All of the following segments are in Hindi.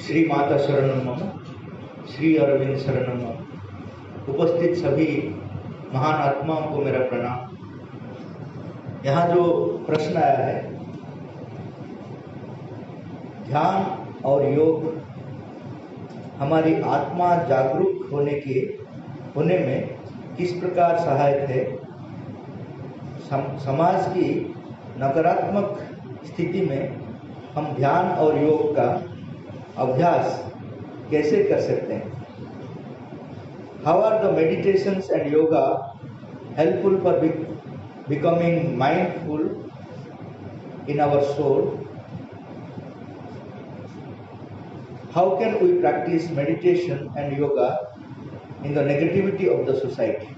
श्री माता शरणम मम, श्री अरविंद शरणम मम। उपस्थित सभी महान आत्माओं को मेरा प्रणाम। यहाँ जो प्रश्न आया है, ध्यान और योग हमारी आत्मा जागरूक होने में किस प्रकार सहायक है, समाज की नकारात्मक स्थिति में हम ध्यान और योग का अभ्यास कैसे कर सकते हैं? How are the meditations and yoga helpful for becoming mindful in our soul? How can we practice meditation and yoga in the negativity of the society?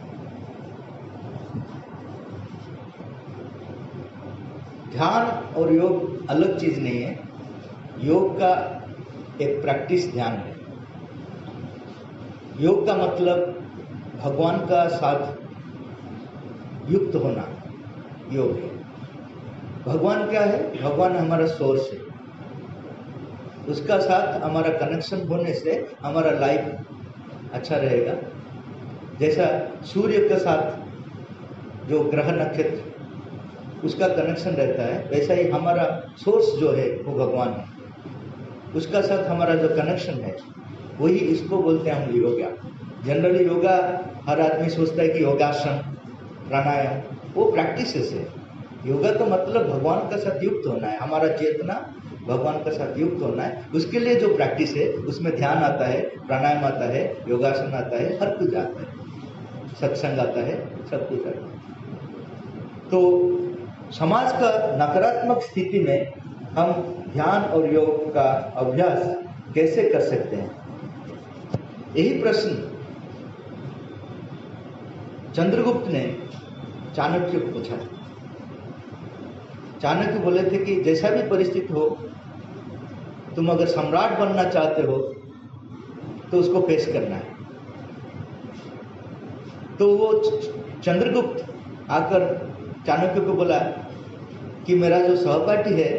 ध्यान और योग अलग चीज नहीं है। योग का एक प्रैक्टिस ध्यान है। योग का मतलब भगवान का साथ युक्त होना योग है। भगवान क्या है? भगवान हमारा सोर्स है। उसका साथ हमारा कनेक्शन होने से हमारा लाइफ अच्छा रहेगा। जैसा सूर्य के साथ जो ग्रह नक्षत्र उसका कनेक्शन रहता है, वैसा ही हमारा सोर्स जो है वो भगवान है। उसका साथ हमारा जो कनेक्शन है वही इसको बोलते हैं हम योगा। जनरली योगा हर आदमी सोचता है कि योगासन, प्राणायाम वो प्रैक्टिसेस है। योगा का मतलब भगवान का साथ युक्त होना है, हमारा चेतना भगवान का साथ युक्त होना है। उसके लिए जो प्रैक्टिस है उसमें ध्यान आता है, प्राणायाम आता है, योगासन आता है, हर कुछ आता है, सत्संग आता है, सब कुछ आता है। तो समाज का नकारात्मक स्थिति में हम ध्यान और योग का अभ्यास कैसे कर सकते हैं? यही प्रश्न चंद्रगुप्त ने चाणक्य को पूछा। चाणक्य बोले थे कि जैसा भी परिस्थिति हो, तुम अगर सम्राट बनना चाहते हो तो उसको फेस करना है। तो वो चंद्रगुप्त आकर चाणक्य को बोला कि मेरा जो सहपाठी है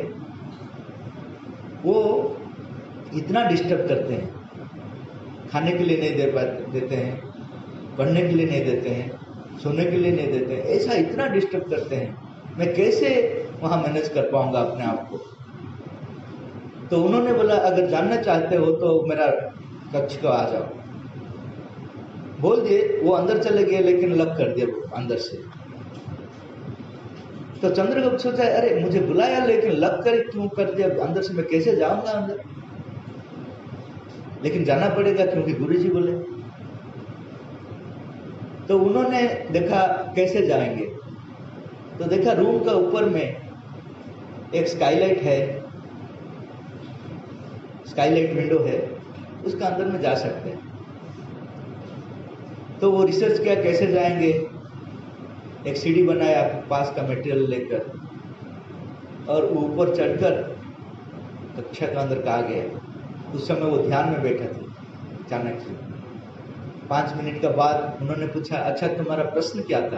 वो इतना डिस्टर्ब करते हैं, खाने के लिए नहीं देते हैं, पढ़ने के लिए नहीं देते हैं, सोने के लिए नहीं देते हैं, ऐसा इतना डिस्टर्ब करते हैं, मैं कैसे वहाँ मैनेज कर पाऊंगा अपने आप को? तो उन्होंने बोला अगर जानना चाहते हो तो मेरा कक्ष को आ जाओ। बोल दिए, वो अंदर चले गए लेकिन लॉक कर दिया अंदर से। तो चंद्रगुप्त सोचा अरे मुझे बुलाया लेकिन लॉक कर क्यों कर दिया अंदर से, मैं कैसे जाऊंगा अंदर? लेकिन जाना पड़ेगा क्योंकि गुरुजी बोले। तो उन्होंने देखा कैसे जाएंगे। तो देखा रूम का ऊपर में एक स्काईलाइट है, स्काईलाइट विंडो है, उसका अंदर में जा सकते हैं। तो वो रिसर्च किया कैसे जाएंगे। एक सीढ़ी बनाया पास का मटेरियल लेकर और ऊपर चढ़कर कक्षा के अंदर आ गया। उस समय वो ध्यान में बैठा था चाणक्य। 5 मिनट के बाद उन्होंने पूछा अच्छा तुम्हारा प्रश्न क्या था?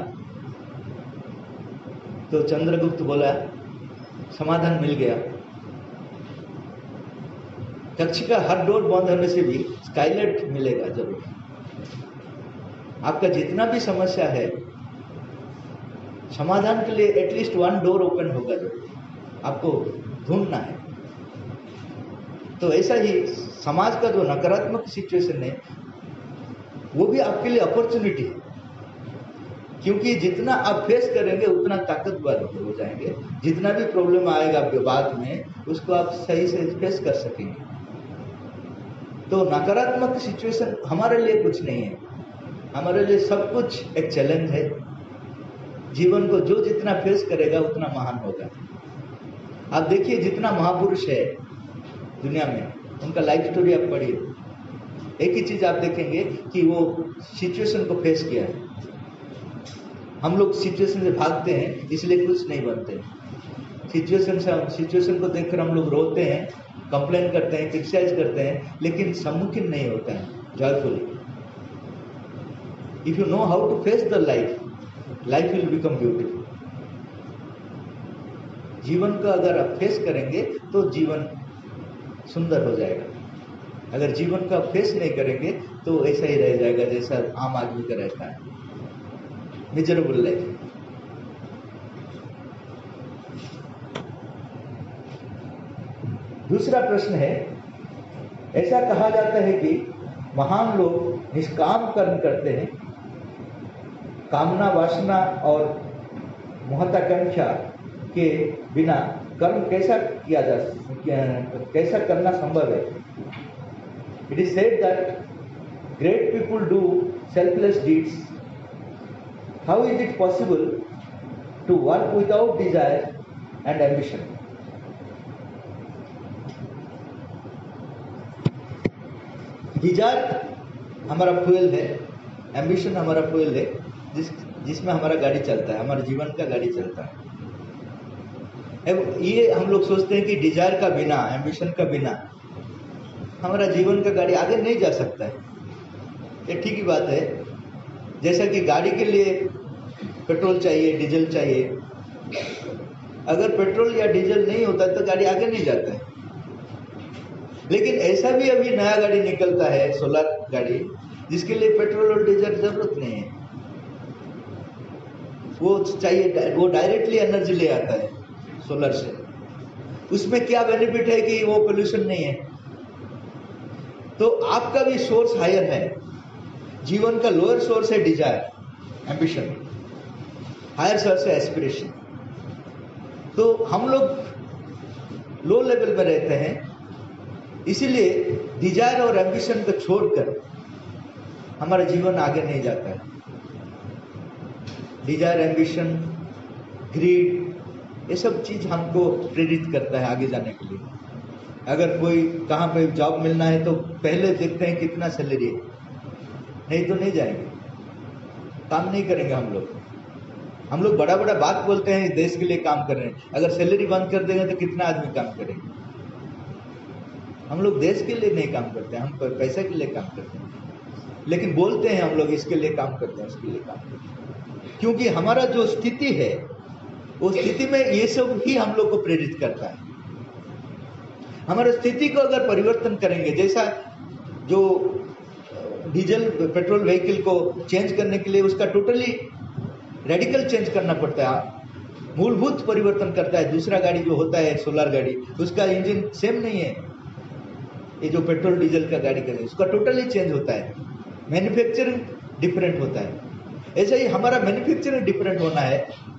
तो चंद्रगुप्त बोला समाधान मिल गया। कक्ष का हर डोर बंद होने से भी स्काईलाइट मिलेगा जरूर। आपका जितना भी समस्या है समाधान के लिए एटलीस्ट 1 डोर ओपन होगा जरूर, आपको ढूंढना है। तो ऐसा ही समाज का जो नकारात्मक सिचुएशन है वो भी आपके लिए अपॉर्चुनिटी है, क्योंकि जितना आप फेस करेंगे उतना ताकतवर हो जाएंगे। जितना भी प्रॉब्लम आएगा आपके बाद में उसको आप सही से फेस कर सकेंगे। तो नकारात्मक सिचुएशन हमारे लिए कुछ नहीं है, हमारे लिए सब कुछ एक चैलेंज है। जीवन को जो जितना फेस करेगा उतना महान होगा। आप देखिए जितना महापुरुष है दुनिया में, उनका लाइफ स्टोरी आप पढ़िए, एक ही चीज आप देखेंगे कि वो सिचुएशन को फेस किया है। हम लोग सिचुएशन से भागते हैं इसलिए कुछ नहीं बनते। सिचुएशन को देखकर हम लोग रोते हैं, कंप्लेन करते हैं, क्रिटिसाइज करते हैं, लेकिन सम्मुखीन नहीं होते हैं joyfully. If you know how to face the life, life will become beautiful. जीवन को अगर आप फेस करेंगे तो जीवन सुंदर हो जाएगा। अगर जीवन का फेस नहीं करेंगे तो ऐसा ही रह जाएगा जैसा आम आदमी का रहता है, मिजरेबल लाइफ। दूसरा प्रश्न है, ऐसा कहा जाता है कि महान लोग निष्काम कर्म करते हैं, कामना वासना और महत्वाकांक्षा के बिना कर्म कैसा करना संभव है। It is said that great people do selfless deeds, how is it possible to work without desire and ambition. Desire हमारा फ्यूल है, एम्बिशन हमारा फ्यूल है, जिसमें हमारा गाड़ी चलता है, हमारे जीवन का गाड़ी चलता है। अब ये हम लोग सोचते हैं कि डिजायर का बिना, एम्बिशन का बिना हमारा जीवन का गाड़ी आगे नहीं जा सकता है। ये ठीक ही बात है। जैसा कि गाड़ी के लिए पेट्रोल चाहिए, डीजल चाहिए, अगर पेट्रोल या डीजल नहीं होता तो गाड़ी आगे नहीं जाता है। लेकिन ऐसा भी अभी नया गाड़ी निकलता है, सोलर गाड़ी, जिसके लिए पेट्रोल और डीजल जरूरत नहीं है। वो चाहिए, वो डायरेक्टली एनर्जी ले आता है सोलर से। उसमें क्या बेनिफिट है कि वो पोल्यूशन नहीं है। तो आपका भी सोर्स हायर है, जीवन का लोअर सोर्स है डिजायर, एम्बिशन, हायर सोर्स है एस्पिरेशन। तो हम लोग लो लेवल में रहते हैं, इसीलिए डिजायर और एम्बिशन को छोड़कर हमारा जीवन आगे नहीं जाता है। डिजायर, एम्बिशन, ग्रीड, ये सब चीज हमको प्रेरित करता है आगे जाने के लिए। अगर कोई कहाँ पे जॉब मिलना है तो पहले देखते हैं कितना सैलरी है, नहीं तो नहीं जाएंगे, काम नहीं करेंगे हम लोग बड़ा बड़ा बात बोलते हैं देश के लिए काम कर रहे हैं, अगर सैलरी बंद कर देंगे तो कितना आदमी काम करेंगे। हम लोग देश के लिए नहीं काम करते, हम पैसे के लिए काम करते हैं, लेकिन बोलते हैं हम लोग इसके लिए काम करते हैं, उसके लिए काम करते हैं, क्योंकि हमारा जो स्थिति है वो स्थिति में ये सब ही हम लोग को प्रेरित करता है। हमारे स्थिति को अगर परिवर्तन करेंगे, जैसा जो डीजल पेट्रोल व्हीकल को चेंज करने के लिए उसका टोटली रेडिकल चेंज करना पड़ता है, मूलभूत परिवर्तन करता है। दूसरा गाड़ी जो होता है सोलर गाड़ी, उसका इंजन सेम नहीं है, ये जो पेट्रोल डीजल का गाड़ी का उसका टोटली चेंज होता है, मैन्युफैक्चरिंग डिफरेंट होता है। ऐसे ही हमारा मैन्युफैक्चरिंग डिफरेंट होना है,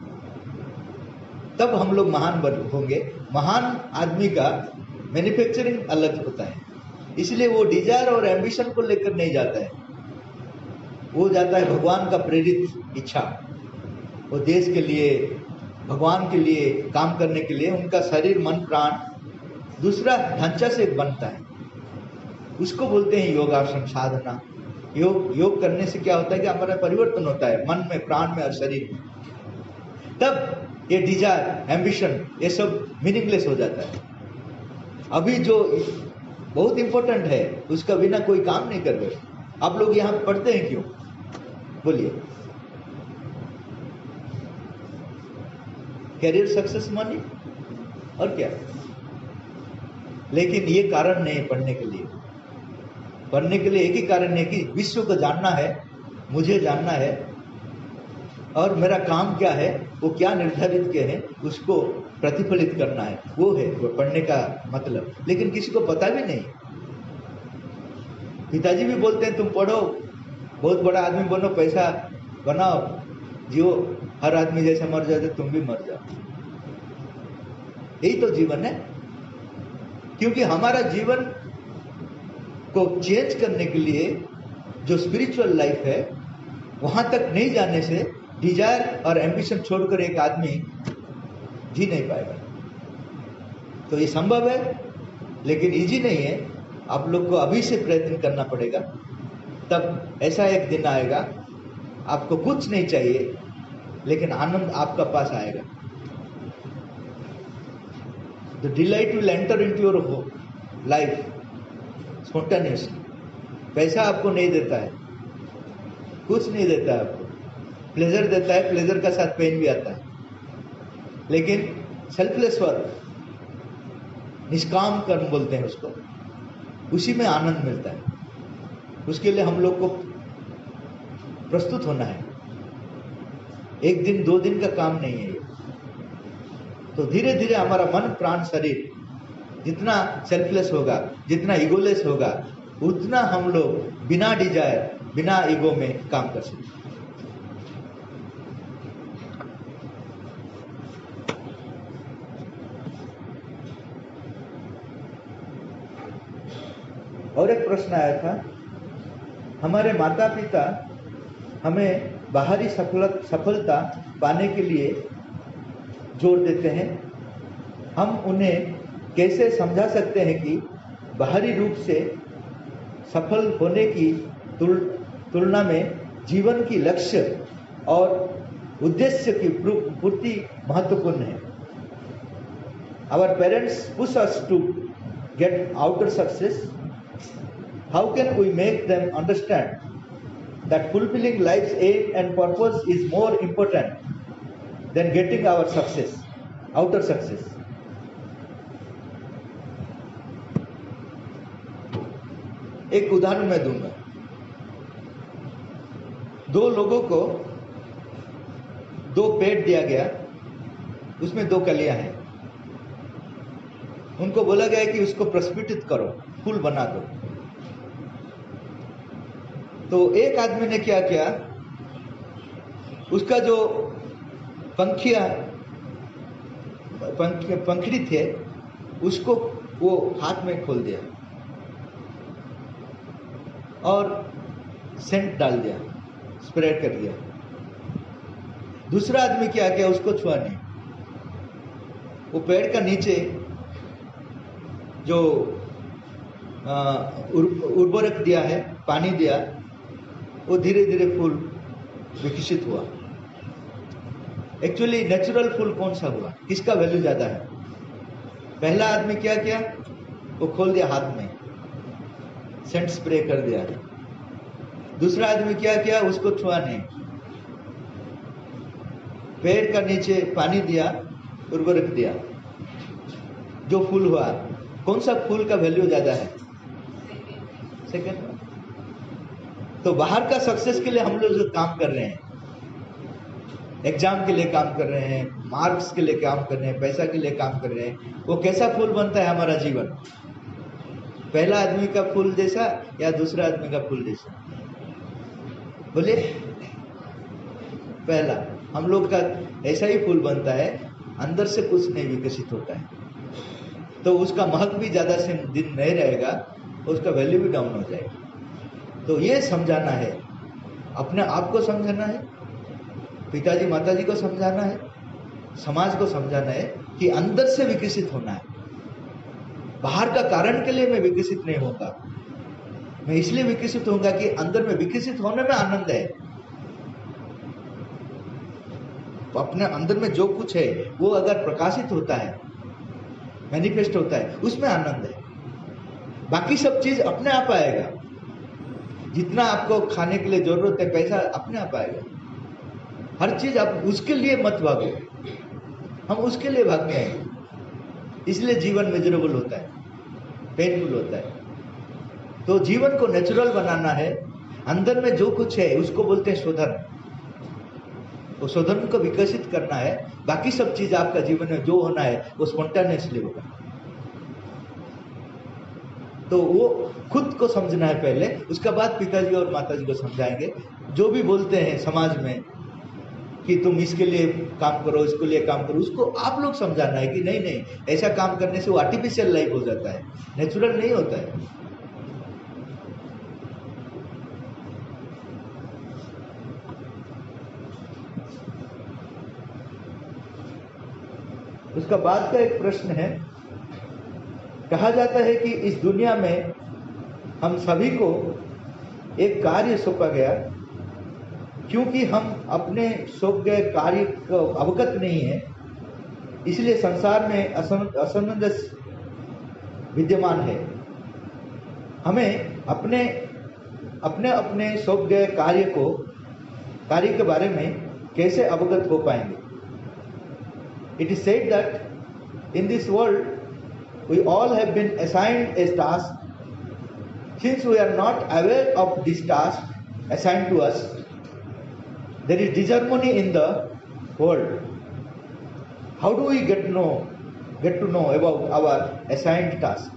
तब हम लोग महान होंगे। महान आदमी का मैन्युफैक्चरिंग अलग होता है, इसलिए वो डिजायर और एम्बिशन को लेकर नहीं जाता है, वो जाता है भगवान का प्रेरित इच्छा। वो देश के लिए, भगवान के लिए काम करने के लिए उनका शरीर, मन, प्राण दूसरा ढांचा से बनता है, उसको बोलते हैं योगासन, साधना। योग करने से क्या होता है कि हमारा परिवर्तन होता है मन में, प्राण में और शरीर में। तब ये डिजायर, एम्बिशन, ये सब मीनिंगलेस हो जाता है। अभी जो बहुत इंपॉर्टेंट है उसका बिना कोई काम नहीं कर रहे। आप लोग यहाँ पढ़ते हैं क्यों? बोलिए। कैरियर, सक्सेस, मनी और क्या। लेकिन ये कारण नहीं है पढ़ने के लिए। पढ़ने के लिए एक ही कारण है कि विश्व को जानना है, मुझे जानना है, और मेरा काम क्या है, वो क्या निर्धारित किए हैं, उसको प्रतिफलित करना है। वो है वो पढ़ने का मतलब। लेकिन किसी को पता भी नहीं। पिताजी भी बोलते हैं तुम पढ़ो, बहुत बड़ा आदमी बनो, पैसा बनाओ, जियो, हर आदमी जैसे मर जाते तुम भी मर जाओ। यही तो जीवन है। क्योंकि हमारा जीवन को चेंज करने के लिए जो स्पिरिचुअल लाइफ है, वहां तक नहीं जाने से डिजायर और एम्बिशन छोड़कर एक आदमी जी नहीं पाएगा। तो ये संभव है, लेकिन इजी नहीं है। आप लोग को अभी से प्रयत्न करना पड़ेगा, तब ऐसा एक दिन आएगा आपको कुछ नहीं चाहिए, लेकिन आनंद आपका पास आएगा। The delight will enter into your life spontaneously. पैसा आपको नहीं देता है, कुछ नहीं देता है आपको, प्लेजर देता है, प्लेजर का साथ पेन भी आता है। लेकिन सेल्फलेस वर्क, निष्काम कर्म बोलते हैं उसको, उसी में आनंद मिलता है। उसके लिए हम लोग को प्रस्तुत होना है। एक दिन 2 दिन का काम नहीं है ये। तो धीरे धीरे हमारा मन प्राण शरीर जितना सेल्फलेस होगा, जितना ईगोलेस होगा, उतना हम लोग बिना डिजायर, बिना ईगो में काम कर सकते हैं। और एक प्रश्न आया था, हमारे माता पिता हमें बाहरी सफलता पाने के लिए जोर देते हैं। हम उन्हें कैसे समझा सकते हैं कि बाहरी रूप से सफल होने की तुलना में जीवन की लक्ष्य और उद्देश्य की पूर्ति महत्वपूर्ण है। Our parents push us to get outer success. How can we make them understand that fulfilling life's aim and purpose is more important than getting our success, outer success? एक उदाहरण मैं दूंगा। 2 लोगों को 2 पेड़ दिया गया, उसमें 2 कलियां हैं। उनको बोला गया कि उसको प्रस्फुटित करो, फूल बना दो। तो एक आदमी ने क्या किया, उसका जो पंखड़ी थे उसको वो हाथ में खोल दिया और सेंट डाल दिया, स्प्रे कर दिया। दूसरा आदमी क्या किया, उसको छुआ नहीं। वो पेड़ का नीचे जो उर्वरक दिया है, पानी दिया, वो धीरे धीरे फूल विकसित हुआ। एक्चुअली नेचुरल फूल कौन सा हुआ, किसका वैल्यू ज्यादा है? पहला आदमी क्या किया, वो खोल दिया हाथ में, सेंट स्प्रे कर दिया। दूसरा आदमी क्या किया, उसको छुआ नहीं, पेड़ का नीचे पानी दिया, उर्वरक दिया, जो फूल हुआ। कौन सा फूल का वैल्यू ज्यादा है? सेकंड। तो बाहर का सक्सेस के लिए हम लोग जो काम कर रहे हैं, एग्जाम के लिए काम कर रहे हैं, मार्क्स के लिए काम कर रहे हैं, पैसा के लिए काम कर रहे हैं, वो कैसा फूल बनता है हमारा जीवन? पहला आदमी का फूल जैसा या दूसरा आदमी का फूल जैसा? बोलिए। पहला। हम लोग का ऐसा ही फूल बनता है, अंदर से कुछ नहीं विकसित होता है, तो उसका महक भी ज्यादा से दिन नहीं रहेगा, उसका वैल्यू भी डाउन हो जाएगा। तो ये समझाना है, अपने आप को समझाना है, पिताजी माताजी को समझाना है, समाज को समझाना है कि अंदर से विकसित होना है। बाहर का कारण के लिए मैं विकसित नहीं होगा, मैं इसलिए विकसित होऊंगा कि अंदर में विकसित होने में आनंद है। तो अपने अंदर में जो कुछ है वो अगर प्रकाशित होता है, मैनिफेस्ट होता है, उसमें आनंद है। बाकी सब चीज अपने आप आएगा। जितना आपको खाने के लिए जरूरत है, पैसा अपने आप आएगा। हर चीज आप उसके लिए मत भागो, हम उसके लिए भागते हैं, इसलिए जीवन मिजरेबल होता है, पेनफुल होता है। तो जीवन को नेचुरल बनाना है, अंदर में जो कुछ है उसको बोलते हैं शोधन। वो शोधन को विकसित करना है। बाकी सब चीज आपका जीवन में जो होना है वो स्पॉन्टेनियसली होगा। तो वो खुद को समझना है पहले, उसके बाद पिताजी और माताजी को समझाएंगे। जो भी बोलते हैं समाज में कि तुम इसके लिए काम करो, इसके लिए काम करो, उसको आप लोग समझाना है कि नहीं नहीं, ऐसा काम करने से वो आर्टिफिशियल लाइफ हो जाता है, नेचुरल नहीं होता है। उसका बाद का एक प्रश्न है, कहा जाता है कि इस दुनिया में हम सभी को एक कार्य सौंपा गया, क्योंकि हम अपने सौंप गए कार्य को अवगत नहीं है, इसलिए संसार में असमंजस विद्यमान है। हमें अपने अपने सौंप गए कार्य के बारे में कैसे अवगत हो पाएंगे? It is said that in this world we all have been assigned a task Since we are not aware of this task assigned to us, there is disharmony in the world. How do we get to know about our assigned task?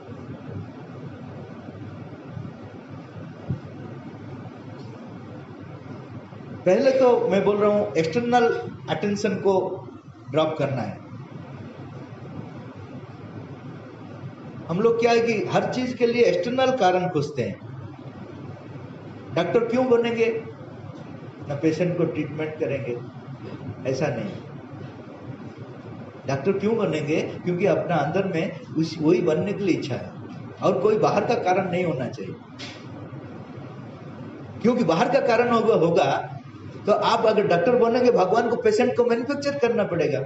पहले तो मैं बोल रहा हूं एक्सटर्नल अटेंशन को ड्रॉप करना है। हम लोग क्या है कि हर चीज के लिए एक्सटर्नल कारण खोजते हैं। डॉक्टर क्यों बनेंगे? ना पेशेंट को ट्रीटमेंट करेंगे, ऐसा नहीं। डॉक्टर क्यों बनेंगे? क्योंकि अपना अंदर में वही बनने के लिए इच्छा है, और कोई बाहर का कारण नहीं होना चाहिए। क्योंकि बाहर का कारण होगा तो आप अगर डॉक्टर बनेंगे, भगवान को पेशेंट को मैन्युफैक्चर करना पड़ेगा,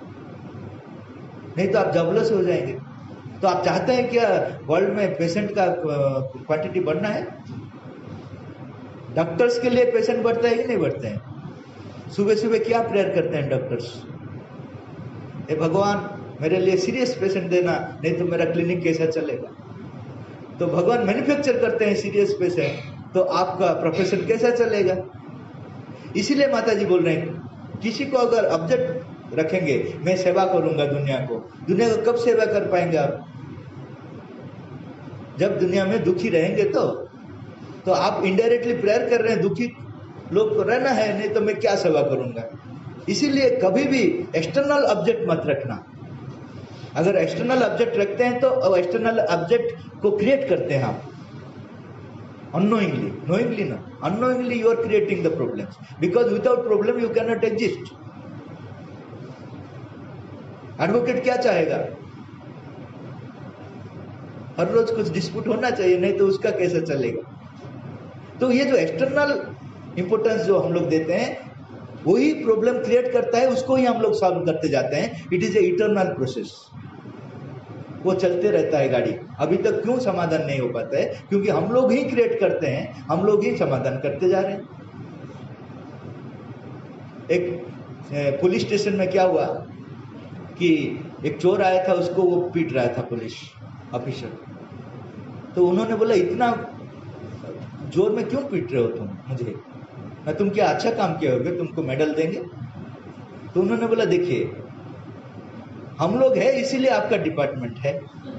नहीं तो आप जॉबलेस हो जाएंगे। तो आप चाहते हैं क्या वर्ल्ड में पेशेंट का क्वांटिटी बढ़ना है? डॉक्टर्स के लिए पेशेंट बढ़ता है कि नहीं बढ़ते हैं? सुबह सुबह क्या प्रेयर करते हैं डॉक्टर्स? हे भगवान मेरे लिए सीरियस पेशेंट देना, नहीं तो मेरा क्लिनिक कैसा चलेगा। तो भगवान मैन्युफैक्चर करते हैं सीरियस पेशेंट, तो आपका प्रोफेशन कैसा चलेगा? इसीलिए माता जी बोल रहे हैं, किसी को अगर ऑब्जेक्ट रखेंगे, मैं सेवा करूंगा दुनिया को कब सेवा कर पाएंगे आप? जब दुनिया में दुखी रहेंगे तो आप इनडायरेक्टली प्रेयर कर रहे हैं, दुखी लोग को रहना है, नहीं तो मैं क्या सेवा करूंगा। इसीलिए कभी भी एक्सटर्नल ऑब्जेक्ट मत रखना। अगर एक्सटर्नल ऑब्जेक्ट रखते हैं तो एक्सटर्नल ऑब्जेक्ट को क्रिएट करते हैं आप unknowingly, knowingly no, unknowingly you are creating the problems, because without problem you cannot exist. Advocate क्या चाहेगा? हर रोज कुछ डिस्प्यूट होना चाहिए, नहीं तो उसका कैसे चलेगा। तो ये जो एक्सटर्नल इंपोर्टेंस जो हम लोग देते हैं, वही प्रॉब्लम क्रिएट करता है, उसको ही हम लोग सॉल्व करते जाते हैं। It is a eternal process, वो चलते रहता है गाड़ी। अभी तक क्यों समाधान नहीं हो पाता है? क्योंकि हम लोग ही क्रिएट करते हैं, हम लोग ही समाधान करते जा रहे हैं। एक पुलिस स्टेशन में क्या हुआ कि एक चोर आया था, उसको वो पीट रहा था पुलिस ऑफिसर। तो उन्होंने बोला, इतना जोर में क्यों पीट रहे हो तुम मुझे? ना तुम क्या अच्छा काम किया होगे, तुमको मेडल देंगे। तो उन्होंने बोला, देखिए हम लोग है इसीलिए आपका डिपार्टमेंट है,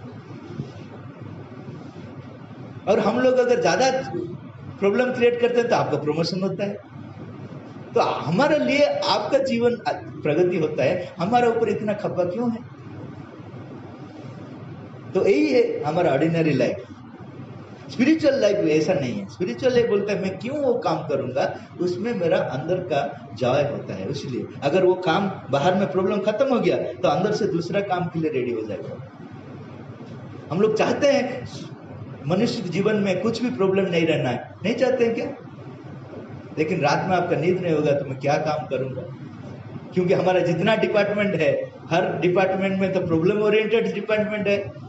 और हम लोग अगर ज्यादा प्रॉब्लम क्रिएट करते हैं तो आपका प्रमोशन होता है। तो हमारे लिए आपका जीवन प्रगति होता है, हमारे ऊपर इतना खपा क्यों है? तो यही है हमारा ऑर्डिनरी लाइफ। स्पिरिचुअल लाइफ ऐसा नहीं है। स्पिरिचुअल लाइफ बोलता है मैं क्यों वो काम करूंगा, उसमें मेरा अंदर का जॉय होता है। इसलिए अगर वो काम बाहर में प्रॉब्लम खत्म हो गया तो अंदर से दूसरा काम के लिए रेडी हो जाएगा। हम लोग चाहते हैं मनुष्य जीवन में कुछ भी प्रॉब्लम नहीं रहना है, नहीं चाहते हैं क्या? लेकिन रात में आपका नींद नहीं होगा तो मैं क्या काम करूंगा? क्योंकि हमारा जितना डिपार्टमेंट है, हर डिपार्टमेंट में तो प्रॉब्लम ओरिएंटेड डिपार्टमेंट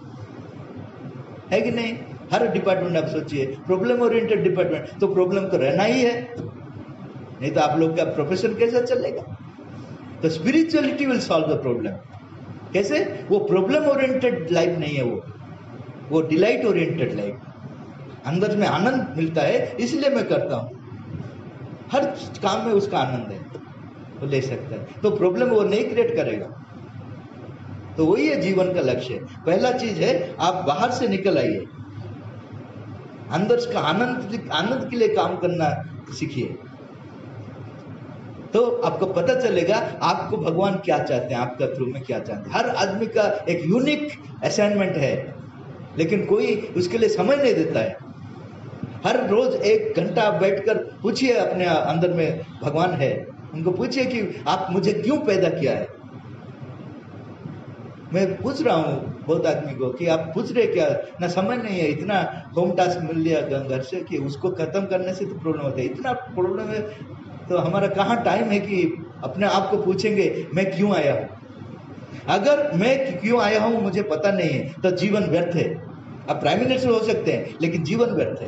है कि नहीं? हर डिपार्टमेंट आप सोचिए प्रॉब्लम ओरिएंटेड डिपार्टमेंट, तो प्रॉब्लम तो रहना ही है, नहीं तो आप लोग का प्रोफेशन कैसा चलेगा? तो spirituality will solve the problem. कैसे? वो प्रॉब्लम ओरिएंटेड लाइफ नहीं है, वो डिलाइट ओरिएंटेड लाइफ। अंदर में आनंद मिलता है, इसलिए मैं करता हूं। हर काम में उसका आनंद है, वो ले सकता है। तो प्रॉब्लम वो नहीं क्रिएट करेगा। तो वही है जीवन का लक्ष्य। पहला चीज है आप बाहर से निकल आइए, अंदर का आनंद के लिए काम करना सीखिए, तो आपको पता चलेगा आपको भगवान क्या चाहते हैं, आपका थ्रू में क्या चाहते हैं। हर आदमी का एक यूनिक असाइनमेंट है, लेकिन कोई उसके लिए समय नहीं देता है। हर रोज 1 घंटा आप बैठकर पूछिए अपने अंदर में भगवान है, उनको पूछिए कि आप मुझे क्यों पैदा किया है। मैं पूछ रहा हूँ बहुत आदमी को कि आप पूछ रहे क्या, ना समय नहीं है, इतना होम टास्क मिल लिया घर से कि उसको खत्म करने से तो प्रॉब्लम होता है। इतना प्रॉब्लम है तो हमारा कहाँ टाइम है कि अपने आप को पूछेंगे मैं क्यों आया हूँ। अगर मैं क्यों आया हूँ मुझे पता नहीं है तो जीवन व्यर्थ है। आप प्राइम मिनिस्टर हो सकते हैं लेकिन जीवन व्यर्थ है।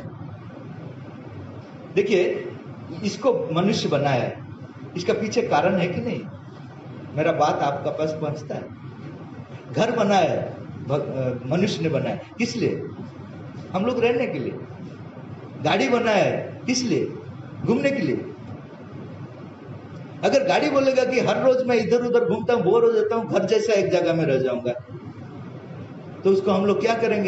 देखिए इसको मनुष्य बनाया है, इसका पीछे कारण है कि नहीं? मेरा बात आपका पास पहुंचता है। घर बनाया है मनुष्य ने बनाया, किस लिए? हम लोग रहने के लिए। गाड़ी बनाया है किस लिए? घूमने के लिए। अगर गाड़ी बोलेगा कि हर रोज मैं इधर उधर घूमता हूं, बोर हो जाता हूं, घर जैसा एक जगह में रह जाऊंगा, तो उसको हम लोग क्या करेंगे?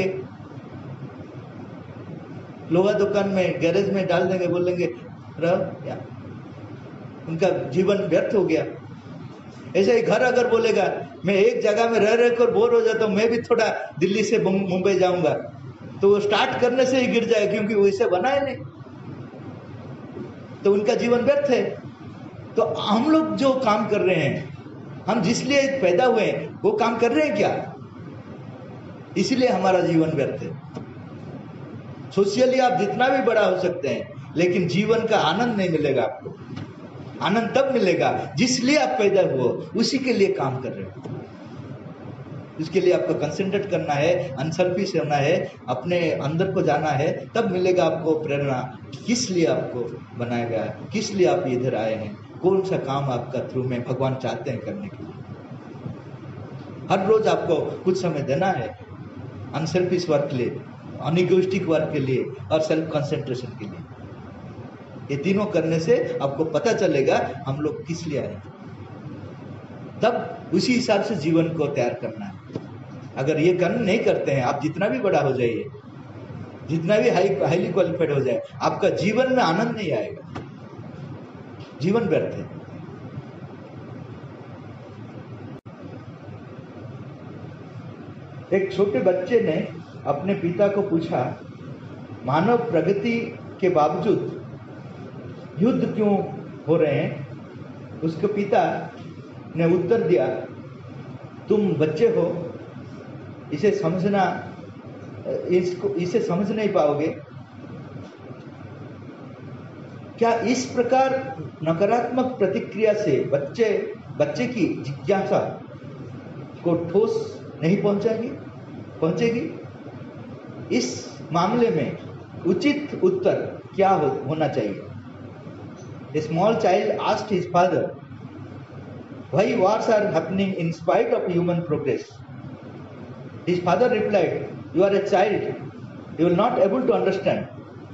लोहा दुकान में, गैरेज में डाल देंगे, बोलेंगे रह या उनका जीवन व्यर्थ हो गया। ऐसे ही घर अगर बोलेगा मैं एक जगह में रह रहकर बोर हो जाता हूं, मैं भी थोड़ा दिल्ली से मुंबई जाऊंगा, तो वो स्टार्ट करने से ही गिर जाए, क्योंकि वैसे बना है नहीं, तो उनका जीवन व्यर्थ है। तो हम लोग जो काम कर रहे हैं, हम जिस लिए पैदा हुए हैं, वो काम कर रहे हैं क्या? इसलिए हमारा जीवन व्यर्थ है। सोशियली आप जितना भी बड़ा हो सकते हैं, लेकिन जीवन का आनंद नहीं मिलेगा आपको। आनंद तब मिलेगा जिस लिए आप पैदा हुए, उसी के लिए काम कर रहे हो। उसके लिए आपको कंसंट्रेट करना है, अनसेल्फिश होना है, अपने अंदर को जाना है, तब मिलेगा आपको प्रेरणा। किस लिए आपको बनाया गया है, किस लिए आप इधर आए हैं, कौन सा काम आपका थ्रू में भगवान चाहते हैं करने के लिए। हर रोज आपको कुछ समय देना है अनसेल्फिश वर्क के लिए, अनइगोइस्टिक वर्क के लिए और सेल्फ कंसंट्रेशन के लिए। ये तीनों करने से आपको पता चलेगा हम लोग किस लिए आए, तब उसी हिसाब से जीवन को तैयार करना है। अगर ये कर्म नहीं करते हैं, आप जितना भी बड़ा हो जाइए, जितना भी हाईली क्वालिफाइड हो जाए, आपका जीवन में आनंद नहीं आएगा, जीवन व्यर्थ है। एक छोटे बच्चे ने अपने पिता को पूछा, मानव प्रगति के बावजूद युद्ध क्यों हो रहे हैं? उसके पिता ने उत्तर दिया, तुम बच्चे हो, इसे समझना, इसे समझ नहीं पाओगे। क्या इस प्रकार नकारात्मक प्रतिक्रिया से बच्चे की जिज्ञासा को ठोस नहीं पहुंचेगी? इस मामले में उचित उत्तर क्या होना चाहिए? A small child asked his father, why wars are happening in spite of human progress? His father replied, you are a child, you will not able to understand.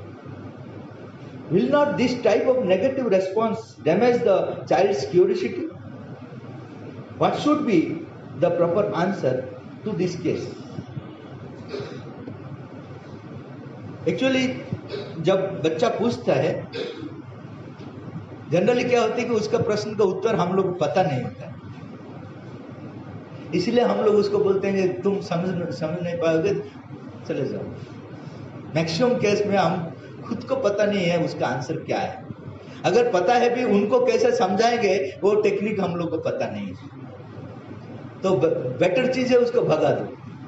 Will not this type of negative response damage the child's curiosity? What should be the proper answer to this case? Actually, जब बच्चा पूछता है, जनरली क्या होती है कि उसका प्रश्न का उत्तर हम लोग को पता नहीं होता है, इसलिए हम लोग उसको बोलते हैं कि तुम समझ नहीं पाओगे, चले जाओ। मैक्सिमम केस में हम खुद को पता नहीं है उसका आंसर क्या है। अगर पता है भी, उनको कैसे समझाएंगे वो टेक्निक हम लोग को पता नहीं है, तो बेटर चीज है उसको भगा दो।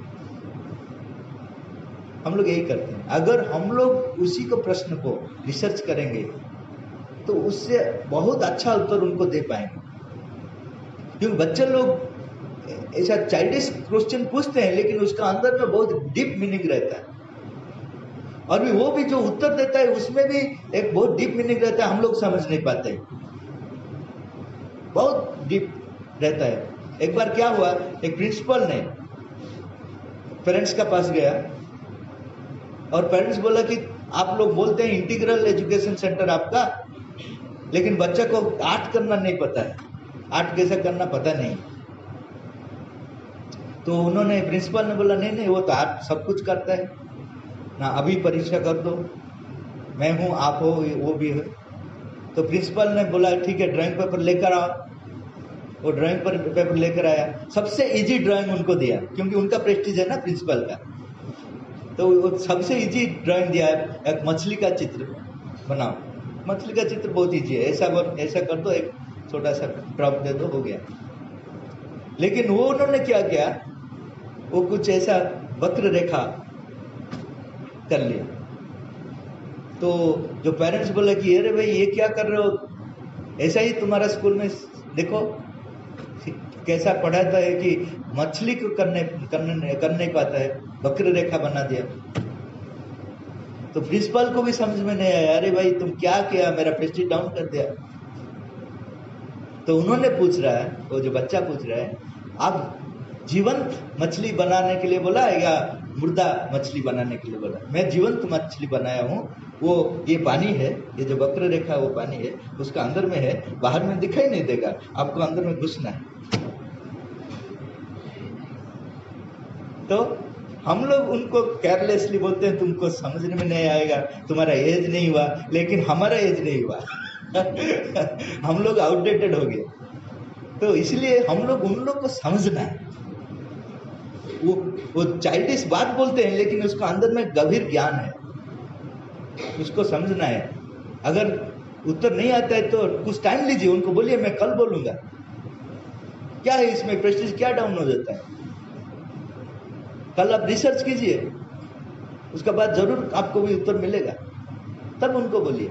हम लोग यही करते हैं। अगर हम लोग उसी को प्रश्न को रिसर्च करेंगे तो उससे बहुत अच्छा उत्तर उनको दे पाएंगे, क्योंकि बच्चे लोग ऐसा चाइल्डिश क्वेश्चन पूछते हैं, लेकिन उसका अंदर में बहुत डीप मीनिंग रहता है, और भी वो भी जो उत्तर देता है उसमें भी एक बहुत डीप मीनिंग रहता है, हम लोग समझ नहीं पाते, बहुत डीप रहता है। एक बार क्या हुआ, एक प्रिंसिपल ने पेरेंट्स का पास गया और पेरेंट्स बोला कि आप लोग बोलते हैं इंटीग्रल एजुकेशन सेंटर आपका, लेकिन बच्चा को आर्ट करना नहीं पता है, आर्ट कैसे करना पता नहीं। तो उन्होंने, प्रिंसिपल ने बोला, नहीं वो तो आर्ट सब कुछ करता है ना, अभी परीक्षा कर दो, मैं हूँ, आप हो, वो भी है। तो प्रिंसिपल ने बोला ठीक है, ड्राइंग पेपर लेकर आओ। वो ड्राइंग पेपर लेकर आया, सबसे इजी ड्राइंग उनको दिया, क्योंकि उनका प्रेस्टीज है ना प्रिंसिपल का, तो वो सबसे इजी ड्राइंग दिया, एक मछली का चित्र बनाओ। मछली का चित्र बहुत इजी है, ऐसा कर दो, एक छोटा सा ड्रॉप दे दो, हो गया। लेकिन वो उन्होंने क्या किया, वो कुछ ऐसा वक्र रेखा कर लिया। तो जो पेरेंट्स बोले कि अरे भाई ये क्या कर रहे हो, ऐसा ही तुम्हारा स्कूल में देखो कैसा पढ़ाता है कि मछली को कर नहीं पाता है, वक्र रेखा बना दिया। तो प्रिंसिपल को भी समझ में नहीं आया, अरे भाई तुम क्या किया, मेरा प्रेस्टीज डाउन कर दिया। तो उन्होंने पूछ रहा है, वो जो बच्चा पूछ रहा है, आप जीवंत मछली बनाने के लिए बोला है या मुर्दा मछली बनाने के लिए बोला, मैं जीवंत मछली बनाया हूँ। वो ये पानी है, ये जो वक्र रेखा वो पानी है, उसका अंदर में है, बाहर में दिखाई नहीं देगा, आपको अंदर में घुसना है। तो हम लोग उनको केयरलेसली बोलते हैं, तुमको समझने में नहीं आएगा, तुम्हारा एज नहीं हुआ, लेकिन हमारा एज नहीं हुआ। हम लोग आउटडेटेड हो गए। तो इसलिए हम लोग उन लोग को समझना है। वो चाइल्डिश बात बोलते हैं, लेकिन उसका अंदर में गंभीर ज्ञान है, उसको समझना है। अगर उत्तर नहीं आता है तो कुछ टाइम लीजिए, उनको बोलिए मैं कल बोलूंगा। क्या है इसमें, प्रेस्टीज क्या डाउन हो जाता है? कल आप रिसर्च कीजिए, उसके बाद जरूर आपको भी उत्तर मिलेगा, तब उनको बोलिए।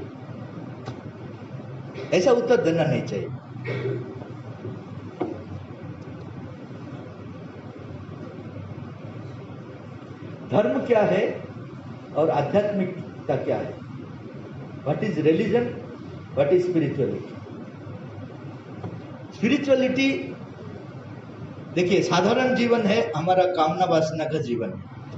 ऐसा उत्तर देना नहीं चाहिए। धर्म क्या है और आध्यात्मिकता क्या है? What is religion, what is spirituality? Spirituality देखिए, साधारण जीवन है हमारा, कामना वासना का जीवन।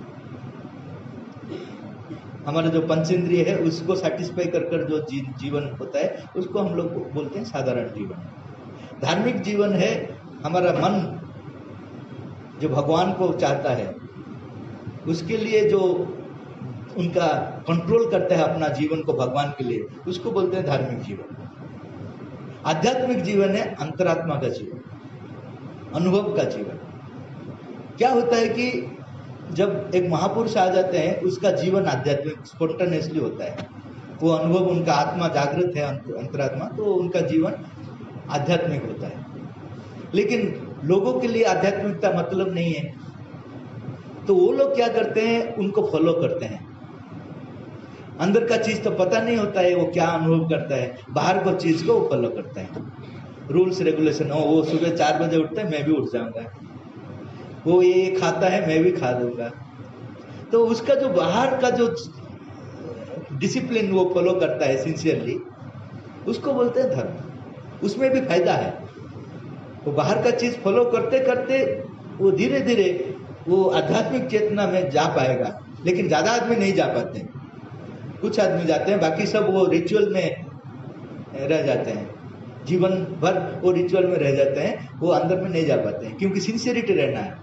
हमारा जो पंचेंद्रिय है उसको सेटिस्फाई कर कर जो जीवन होता है, उसको हम लोग बोलते हैं साधारण जीवन। धार्मिक जीवन है हमारा मन जो भगवान को चाहता है, उसके लिए जो उनका कंट्रोल करता है अपना जीवन को भगवान के लिए, उसको बोलते हैं धार्मिक जीवन। आध्यात्मिक जीवन है अंतरात्मा का जीवन, अनुभव का जीवन। क्या होता है कि जब एक महापुरुष आ जाते हैं, उसका जीवन आध्यात्मिक स्पॉन्टेनियसली होता है। वो अनुभव, उनका आत्मा जागृत है, अंतरात्मा, तो उनका जीवन आध्यात्मिक होता है। लेकिन लोगों के लिए आध्यात्मिकता मतलब नहीं है, तो वो लोग क्या करते हैं, उनको फॉलो करते हैं। अंदर का चीज तो पता नहीं होता है वो क्या अनुभव करता है, बाहर को चीज को वो फॉलो करता है। रूल्स रेगुलेशन हो, वो सुबह 4 बजे उठता है, मैं भी उठ जाऊंगा। वो ये खाता है, मैं भी खा दूंगा। तो उसका जो बाहर का जो डिसिप्लिन वो फॉलो करता है सिंसियरली, उसको बोलते हैं धर्म। उसमें भी फायदा है। वो बाहर का चीज फॉलो करते करते वो धीरे धीरे वो आध्यात्मिक चेतना में जा पाएगा। लेकिन ज्यादा आदमी नहीं जा पाते, कुछ आदमी जाते हैं, बाकी सब वो रिचुअल में रह जाते हैं, जीवन भर वो रिचुअल में रह जाते हैं, वो अंदर में नहीं जा पाते हैं। क्योंकि सिंसियरिटी रहना है,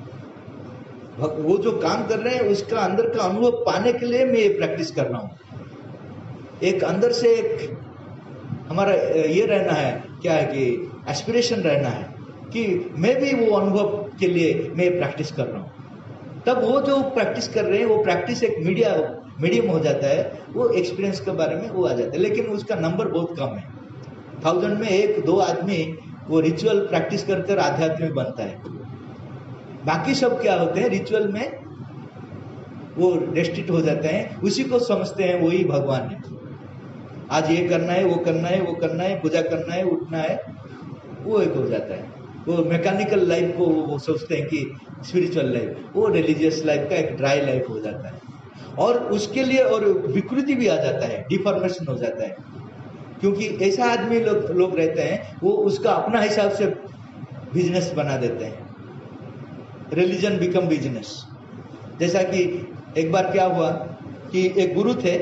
वो जो काम कर रहे हैं उसका अंदर का अनुभव पाने के लिए मैं ये प्रैक्टिस कर रहा हूँ। एक अंदर से एक हमारा ये रहना है, क्या है कि एस्पिरेशन रहना है कि मैं भी वो अनुभव के लिए मैं प्रैक्टिस कर रहा हूँ। तब वो जो प्रैक्टिस कर रहे हैं, वो प्रैक्टिस एक मीडियम हो जाता है, वो एक्सपीरियंस के बारे में वो आ जाता है। लेकिन उसका नंबर बहुत कम है। 1000 में 1-2 आदमी वो रिचुअल प्रैक्टिस कर कर आध्यात्मिक बनता है। बाकी सब क्या होते हैं, रिचुअल में वो रेस्ट्रिक्ट हो जाते हैं, उसी को समझते हैं वही भगवान है। आज ये करना है, वो करना है, वो करना है, पूजा करना है, उठना है, वो एक हो जाता है। वो मैकेनिकल लाइफ को वो सोचते हैं कि स्पिरिचुअल लाइफ, वो रिलीजियस लाइफ का एक ड्राई लाइफ हो जाता है। और उसके लिए और विकृति भी आ जाता है, डिफॉर्मेशन हो जाता है। क्योंकि ऐसा आदमी लोग रहते हैं, वो उसका अपना हिसाब से बिजनेस बना देते हैं। Religion become business. जैसा कि एक बार क्या हुआ कि एक गुरु थे,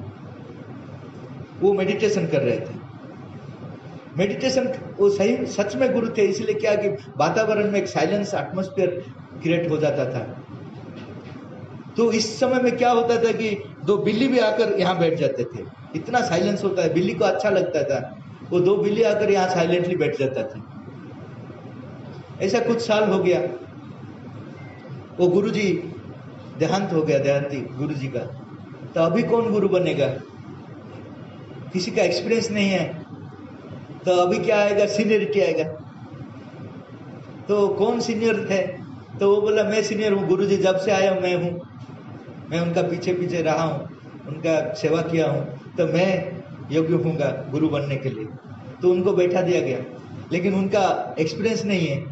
वो मेडिटेशन कर रहे थे। मेडिटेशन वो सही सच में गुरु थे, इसलिए क्या कि वातावरण में एक साइलेंस एटमॉस्फेयर क्रिएट हो जाता था। तो इस समय में क्या होता था कि 2 बिल्ली भी आकर यहाँ बैठ जाते थे, इतना साइलेंस होता है, बिल्ली को अच्छा लगता था। वो 2 बिल्ली आकर यहाँ साइलेंटली बैठ जाता था। ऐसा कुछ साल हो गया, वो गुरुजी देहांत हो गया, देहांती गुरुजी का। तो अभी कौन गुरु बनेगा? किसी का एक्सपीरियंस नहीं है, तो अभी क्या आएगा, सीनियरिटी आएगा। तो कौन सीनियर थे? तो वो बोला मैं सीनियर हूँ, गुरुजी जब से आया मैं हूँ, मैं उनका पीछे पीछे रहा हूँ, उनका सेवा किया हूँ, तो मैं योग्य हूँगा गुरु बनने के लिए। तो उनको बैठा दिया गया, लेकिन उनका एक्सपीरियंस नहीं है,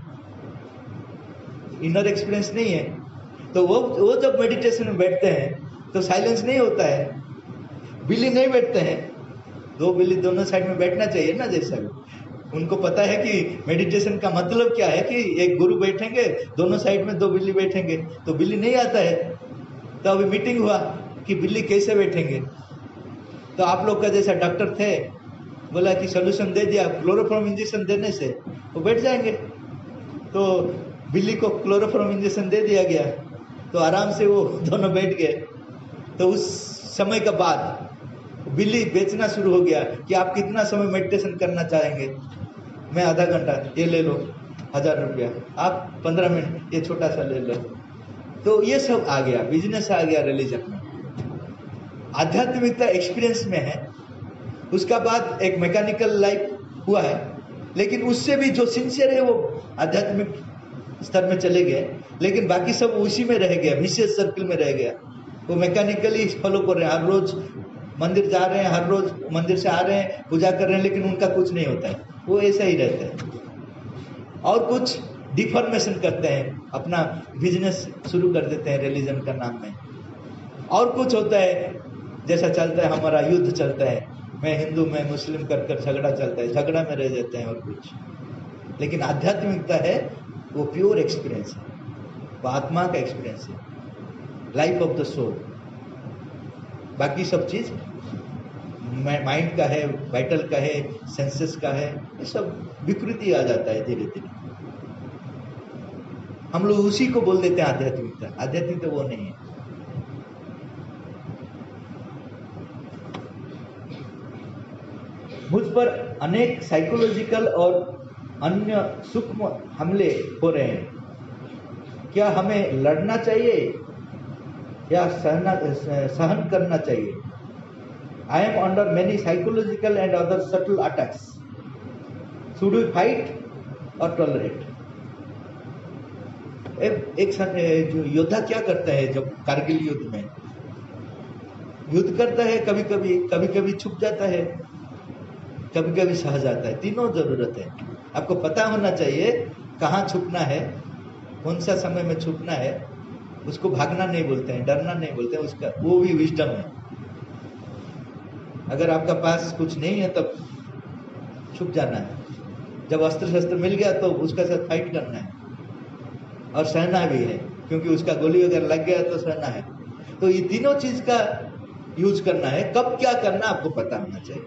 इनर एक्सपीरियंस नहीं है। तो वो जब मेडिटेशन में बैठते हैं तो साइलेंस नहीं होता है, बिल्ली नहीं बैठते हैं। 2 बिल्ली दोनों साइड में बैठना चाहिए ना, जैसा भी। उनको पता है कि मेडिटेशन का मतलब क्या है, कि एक गुरु बैठेंगे, दोनों साइड में 2 बिल्ली बैठेंगे, तो बिल्ली नहीं आता है। तो अभी मीटिंग हुआ कि बिल्ली कैसे बैठेंगे, तो आप लोग का जैसा डॉक्टर थे, बोला कि सोल्यूशन दे दिया, क्लोरोफॉर्म इंजेक्शन देने से वो बैठ जाएंगे। तो बिल्ली को क्लोरोफॉर्म इंजेक्शन दे दिया गया, तो आराम से वो दोनों बैठ गए। तो उस समय के बाद बिल्ली बेचना शुरू हो गया कि आप कितना समय मेडिटेशन करना चाहेंगे। मैं आधा घंटा, ये ले लो 1000 रुपया, आप 15 मिनट, ये छोटा सा ले लो। तो ये सब आ गया, बिजनेस आ गया रिलीजन में। आध्यात्मिकता एक्सपीरियंस में है, उसका बाद एक मैकेनिकल लाइफ हुआ है, लेकिन उससे भी जो सिंसियर है वो आध्यात्मिक स्तर में चले गए, लेकिन बाकी सब उसी में रह गया, विशेष सर्कल में रह गया। वो मैकेनिकली फॉलो कर रहे हैं, हर रोज मंदिर जा रहे हैं, हर रोज मंदिर से आ रहे हैं, पूजा कर रहे हैं, लेकिन उनका कुछ नहीं होता है, वो ऐसा ही रहता है। और कुछ डिफॉर्मेशन करते हैं, अपना बिजनेस शुरू कर देते हैं रिलीजन का नाम में। और कुछ होता है, जैसा चलता है हमारा युद्ध चलता है, मैं हिंदू मैं मुस्लिम कर कर झगड़ा चलता है, झगड़ा में रह जाते हैं और कुछ। लेकिन आध्यात्मिकता है वो प्योर एक्सपीरियंस है, वो आत्मा का एक्सपीरियंस है, लाइफ ऑफ द सोल। बाकी सब चीज माइंड का है, वाइटल का है, सेंसेस का है, ये सब विकृति आ जाता है धीरे धीरे। हम लोग उसी को बोल देते हैं आध्यात्मिकता। आध्यात्मिकता वो नहीं है। मुझ पर अनेक साइकोलॉजिकल और अन्य सूक्ष्म हमले हो रहे हैं। क्या हमें लड़ना चाहिए या सहन करना चाहिए? I am under many psychological and other subtle attacks. Should we fight और टॉलरेट? एक जो योद्धा क्या करता है जब कारगिल युद्ध में युद्ध करता है, कभी कभी छुप जाता है, कभी कभी सह जाता है। तीनों जरूरत है। आपको पता होना चाहिए कहाँ छुपना है, कौन सा समय में छुपना है। उसको भागना नहीं बोलते हैं, डरना नहीं बोलते हैं, उसका वो भी विजडम है। अगर आपका पास कुछ नहीं है तब छुप जाना है, जब अस्त्र शस्त्र मिल गया तो उसका साथ फाइट करना है और सहना भी है, क्योंकि उसका गोली अगर लग गया तो सहना है। तो ये तीनों चीज का यूज करना है। कब क्या करना आपको पता होना चाहिए।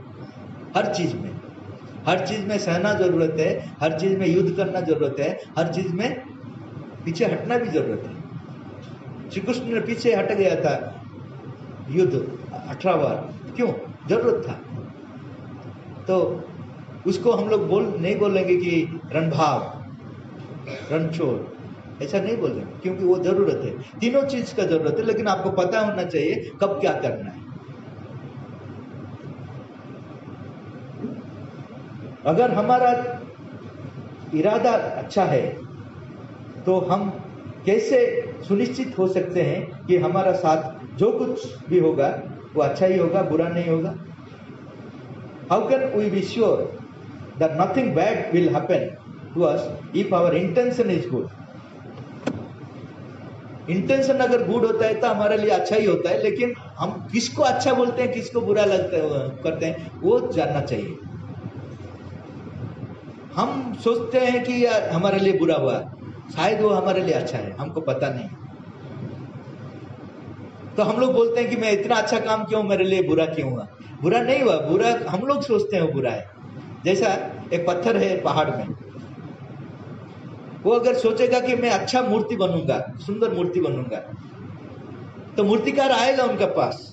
हर चीज में सहना जरूरत है, हर चीज में युद्ध करना जरूरत है, हर चीज में पीछे हटना भी जरूरत है। श्री कृष्ण ने पीछे हट गया था युद्ध 18 बार, क्यों? जरूरत था। तो उसको हम लोग नहीं बोलेंगे कि रणभाव रणछोड़, ऐसा नहीं बोलेंगे, क्योंकि वो जरूरत है। तीनों चीज का जरूरत है, लेकिन आपको पता होना चाहिए कब क्या करना है। अगर हमारा इरादा अच्छा है तो हम कैसे सुनिश्चित हो सकते हैं कि हमारा साथ जो कुछ भी होगा वो अच्छा ही होगा, बुरा नहीं होगा? How can we be sure that nothing bad will happen to us if our intention is good? Intention अगर गुड होता है तो हमारे लिए अच्छा ही होता है, लेकिन हम किसको अच्छा बोलते हैं, किसको बुरा लगता है करते हैं, वो जानना चाहिए। हम सोचते हैं कि यार हमारे लिए बुरा हुआ, शायद वो हमारे लिए अच्छा है, हमको पता नहीं। तो हम लोग बोलते हैं कि मैं इतना अच्छा काम क्यों, मेरे लिए बुरा क्यों हुआ? बुरा नहीं हुआ, बुरा हम लोग सोचते हैं वो बुरा है। जैसा एक पत्थर है पहाड़ में, वो अगर सोचेगा कि मैं अच्छा मूर्ति बनूंगा, सुंदर मूर्ति बनूंगा, तो मूर्तिकार आएगा उनके पास,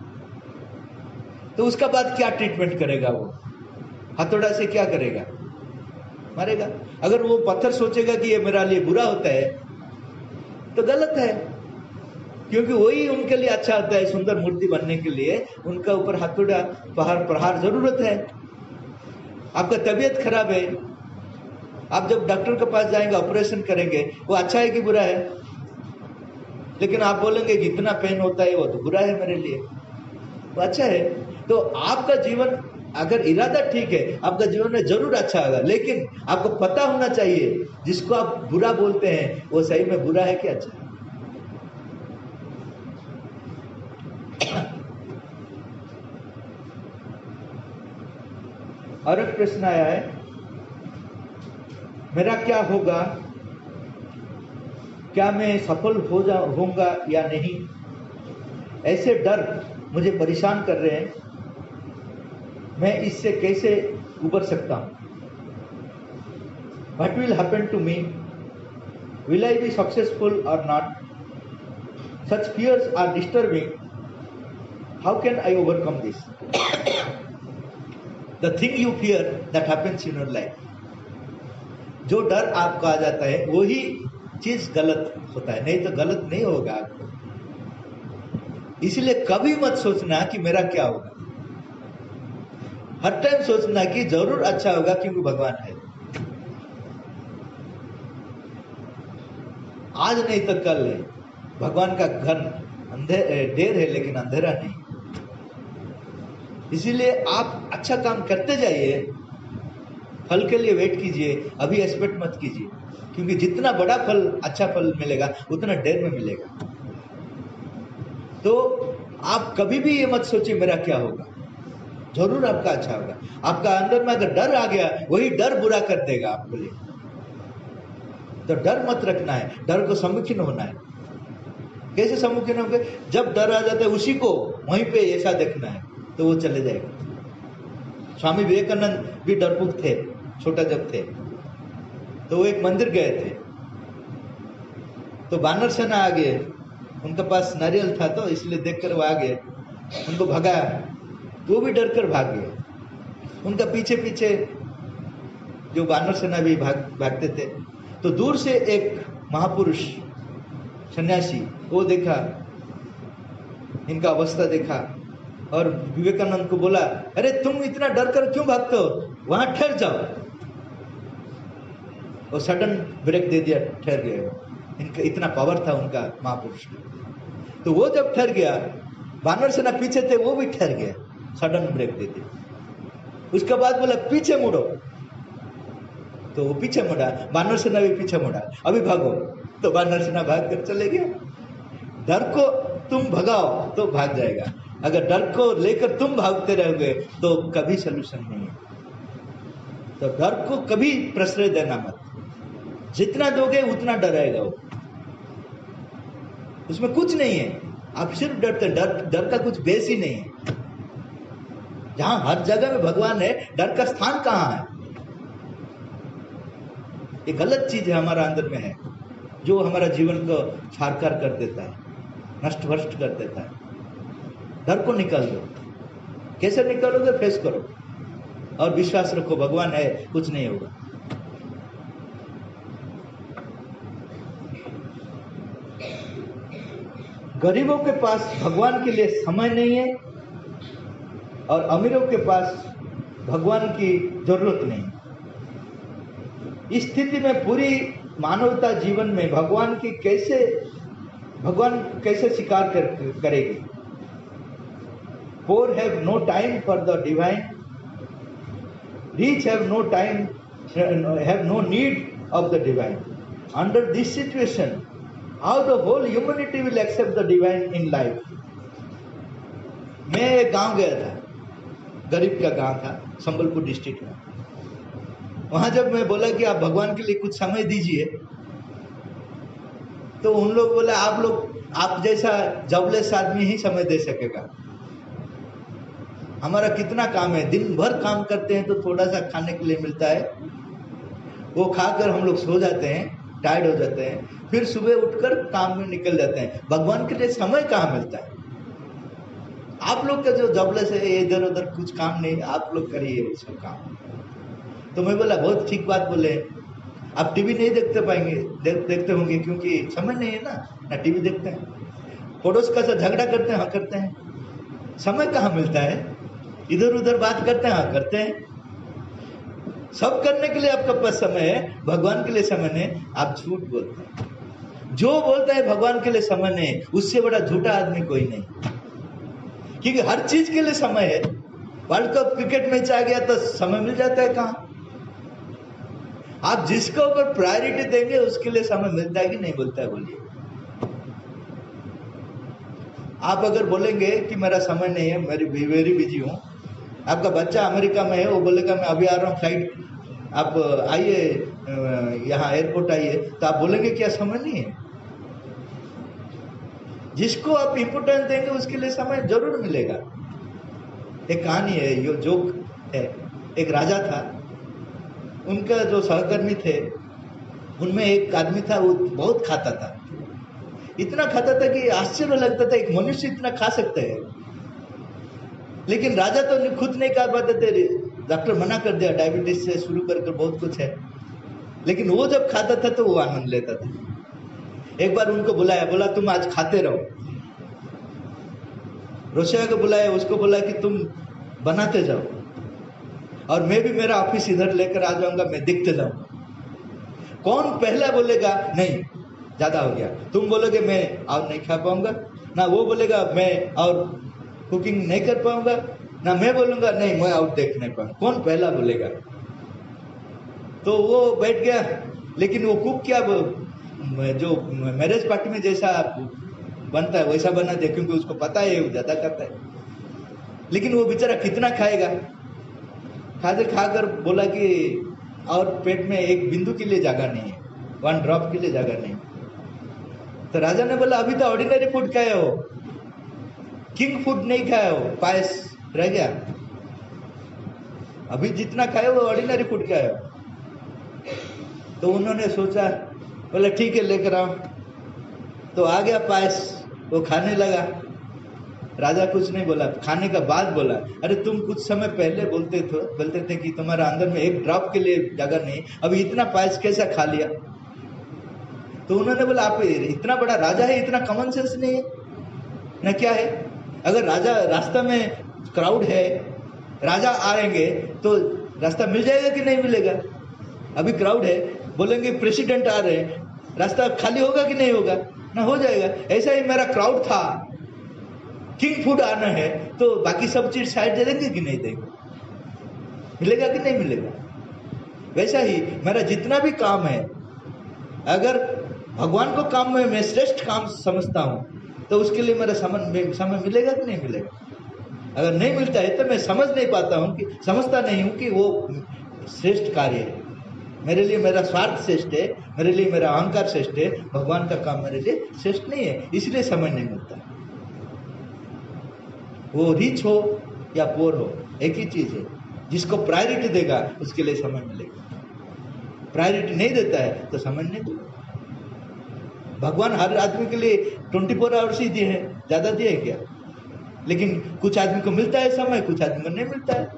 तो उसका बाद क्या ट्रीटमेंट करेगा? वो हथौड़ा से क्या करेगा? मारेगा। अगर वो पत्थर सोचेगा कि ये मेरा लिए बुरा होता है तो गलत है, क्योंकि वही उनके लिए अच्छा होता है। सुंदर मूर्ति बनने के लिए उनका ऊपर हथौड़ा प्रहार जरूरत है। आपका तबीयत खराब है, आप जब डॉक्टर के पास जाएंगे, ऑपरेशन करेंगे, वो अच्छा है कि बुरा है? लेकिन आप बोलेंगे कि इतना पेन होता है, वो तो बुरा है मेरे लिए, वो अच्छा है। तो आपका जीवन अगर इरादा ठीक है, आपका जीवन में जरूर अच्छा होगा, लेकिन आपको पता होना चाहिए जिसको आप बुरा बोलते हैं वो सही में बुरा है कि अच्छा है। और एक प्रश्न आया है, मेरा क्या होगा, क्या मैं सफल होऊंगा या नहीं, ऐसे डर मुझे परेशान कर रहे हैं। मैं इससे कैसे उबर सकता हूं? What will happen to me? Will I be successful or not? Such fears are disturbing. How can I overcome this? The thing you fear that happens in your life. जो डर आपको आ जाता है वही चीज गलत होता है, नहीं तो गलत नहीं होगा आपको। इसलिए कभी मत सोचना कि मेरा क्या होगा, हर टाइम सोचना कि जरूर अच्छा होगा क्योंकि भगवान है। आज नहीं तो कल है, भगवान का घर देर है लेकिन अंधेरा नहीं। इसीलिए आप अच्छा काम करते जाइए, फल के लिए वेट कीजिए, अभी एक्सपेक्ट मत कीजिए, क्योंकि जितना बड़ा फल, अच्छा फल मिलेगा उतना देर में मिलेगा। तो आप कभी भी ये मत सोचिए मेरा क्या होगा, जरूर आपका अच्छा होगा। आपका अंदर में अगर डर आ गया, वही डर बुरा कर देगा आपके लिए। तो डर मत रखना है, डर को सम्मुखीन होना है। कैसे सम्मुखीन होंगे? जब डर आ जाता है उसी को वहीं पे ऐसा देखना है तो वो चले जाएगा। स्वामी विवेकानंद भी डरपोक थे, छोटा जब थे तो वो एक मंदिर गए थे, तो बानर सेना आ गए, उनके पास नारियल था तो इसलिए देखकर वो आ गए, उनको भगाया, वो भी डर कर भाग गए। उनका पीछे पीछे जो बानर सेना भी भागते थे। तो दूर से एक महापुरुष सन्यासी वो देखा, इनका अवस्था देखा और विवेकानंद को बोला, अरे तुम इतना डर कर क्यों भागते हो, वहां ठहर जाओ। वो सडन ब्रेक दे दिया, ठहर गए। इनका इतना पावर था उनका महापुरुष का। तो वो जब ठहर गया, बानर सेना पीछे थे वो भी ठहर गया, सडन ब्रेक दे दिया। उसके बाद बोला पीछे मुड़ो, तो वो पीछे मुड़ा, बानर सेना भी पीछे मुड़ा, अभी भागो, तो बानर सेना भाग कर चले गया। डर को तुम भगाओ तो भाग जाएगा, अगर डर को लेकर तुम भागते रहोगे तो कभी सलूशन नहीं है। तो डर को कभी प्रश्रय देना मत, जितना दोगे उतना डराएगा वो, उसमें कुछ नहीं है, आप सिर्फ डरते। डर का कुछ बेस ही नहीं है। जहां हर जगह में भगवान है, डर का स्थान कहां है? ये गलत चीज है हमारा अंदर में है, जो हमारा जीवन को छारखार कर देता है, नष्ट भ्रष्ट कर देता है। डर को निकाल दो। कैसे निकालोगे? फेस करो और विश्वास रखो, भगवान है, कुछ नहीं होगा। गरीबों के पास भगवान के लिए समय नहीं है और अमीरों के पास भगवान की जरूरत नहीं। इस स्थिति में पूरी मानवता जीवन में भगवान कैसे स्वीकार करेगी? Poor have no time for the divine, rich have no need of the divine. Under this situation, how the whole humanity will accept the divine in life? मैं एक गांव गया था, गरीब का गांव था, संबलपुर डिस्ट्रिक्ट में। वहां जब मैं बोला कि आप भगवान के लिए कुछ समय दीजिए, तो उन लोग बोला आप जैसा जॉबलेस आदमी ही समय दे सकेगा, हमारा कितना काम है, दिन भर काम करते हैं तो थोड़ा सा खाने के लिए मिलता है, वो खाकर हम लोग सो जाते हैं, टायर्ड हो जाते हैं, फिर सुबह उठकर काम में निकल जाते हैं। भगवान के लिए समय कहाँ मिलता है? आप लोग का जो जॉबलेस है, इधर उधर कुछ काम नहीं, आप लोग करिए उसका काम। तो मैं बोला बहुत ठीक बात बोले, आप टीवी नहीं देखते होंगे क्योंकि समय नहीं है ना टीवी देखते हैं। पड़ोस का सा झगड़ा करते हैं, हाँ करते हैं, समय कहाँ मिलता है? इधर उधर बात करते हैं, हाँ करते हैं। सब करने के लिए आपका पास समय है, भगवान के लिए समय नहीं, आप झूठ बोलते हैं। जो बोलता है भगवान के लिए समय नहीं, उससे बड़ा झूठा आदमी कोई नहीं, क्योंकि हर चीज के लिए समय है। वर्ल्ड कप क्रिकेट मैच आ गया तो समय मिल जाता है कहाँ? आप जिसके ऊपर प्रायोरिटी देंगे उसके लिए समय मिलता है कि नहीं मिलता है? बोलिए। आप अगर बोलेंगे कि मेरा समय नहीं है, मेरी वेरी बिजी हूं, आपका बच्चा अमेरिका में है, वो बोलेगा मैं अभी आ रहा हूँ फ्लाइट आप आइए यहाँ एयरपोर्ट आइए, तो आप बोलेंगे क्या समय नहीं है? जिसको आप इम्पोर्टेंस देंगे उसके लिए समय जरूर मिलेगा। एक कहानी है, ये जोक है। एक राजा था, उनका जो सहकर्मी थे उनमें एक आदमी था, वो बहुत खाता था, इतना खाता था कि आश्चर्य लगता था एक मनुष्य इतना खा सकता है। लेकिन राजा तो खुद नहीं खा पाते थे, डॉक्टर मना कर दिया, डायबिटीज से शुरू कर बहुत कुछ है। लेकिन वो जब खाता था तो वो आनंद लेता था। एक बार उनको बुलाया, बोला तुम आज खाते रहो। रोशिया को बुलाया, उसको बोला कि तुम बनाते जाओ और मैं भी मेरा ऑफिस इधर लेकर आ जाऊंगा, मैं दिखते जाऊंगा। कौन पहला बोलेगा नहीं ज्यादा हो गया, तुम बोलोगे मैं और नहीं खा पाऊंगा, ना वो बोलेगा मैं और कुकिंग नहीं कर पाऊंगा, ना मैं बोलूंगा नहीं मैं और देख नहीं पाऊंगा, कौन पहला बोलेगा? तो वो बैठ गया। लेकिन वो कुक क्या, जो मैरिज पार्टी में जैसा बनता है वैसा बना दे, क्योंकि उसको पता है वो ज्यादा करता है। लेकिन वो बेचारा कितना खाएगा, खाते खाकर बोला कि और पेट में एक बिंदु के लिए जगह नहीं है, 1 ड्रॉप के लिए जगह नहीं। तो राजा ने बोला अभी तो ऑर्डिनरी फूड खाए हो, किंग फूड नहीं खाए हो, पायस रह गया, अभी जितना खाए हो ऑर्डिनरी फूड खाए हो। तो उन्होंने सोचा, बोला ठीक है लेकर आओ। तो आ गया पायस, वो खाने लगा। राजा कुछ नहीं बोला, खाने का बाद बोला अरे तुम कुछ समय पहले बोलते थे कि तुम्हारा अंदर में 1 ड्रॉप के लिए जगह नहीं, अभी इतना पायस कैसा खा लिया? तो उन्होंने बोला आप इतना बड़ा राजा है, इतना कॉमन सेंस नहीं है ना? क्या है, अगर राजा रास्ता में क्राउड है, राजा आएंगे तो रास्ता मिल जाएगा कि नहीं मिलेगा? अभी क्राउड है, बोलेंगे प्रेसिडेंट आ रहे हैं, रास्ता खाली होगा कि नहीं होगा? ना हो जाएगा। ऐसा ही मेरा क्राउड था, किंग फूड आना है तो बाकी सब चीज साइड दे देंगे कि नहीं देंगे? मिलेगा कि नहीं मिलेगा? वैसा ही मेरा जितना भी काम है, अगर भगवान को काम में मैं श्रेष्ठ काम समझता हूं तो उसके लिए मेरा समय मिलेगा कि नहीं मिलेगा? अगर नहीं मिलता है तो मैं समझता नहीं हूं कि वो श्रेष्ठ कार्य है। मेरे लिए मेरा स्वार्थ श्रेष्ठ है, मेरे लिए मेरा अहंकार श्रेष्ठ है, भगवान का काम मेरे लिए श्रेष्ठ नहीं है, इसलिए समय नहीं मिलता। वो रिच हो या पोर हो एक ही चीज है, जिसको प्रायोरिटी देगा उसके लिए समय मिलेगा, प्रायोरिटी नहीं देता है तो समय नहीं मिलेगा। भगवान हर आदमी के लिए 24 आवर्स ही दिए हैं, ज्यादा दिए है क्या? लेकिन कुछ आदमी को मिलता है समय, कुछ आदमी को नहीं मिलता है।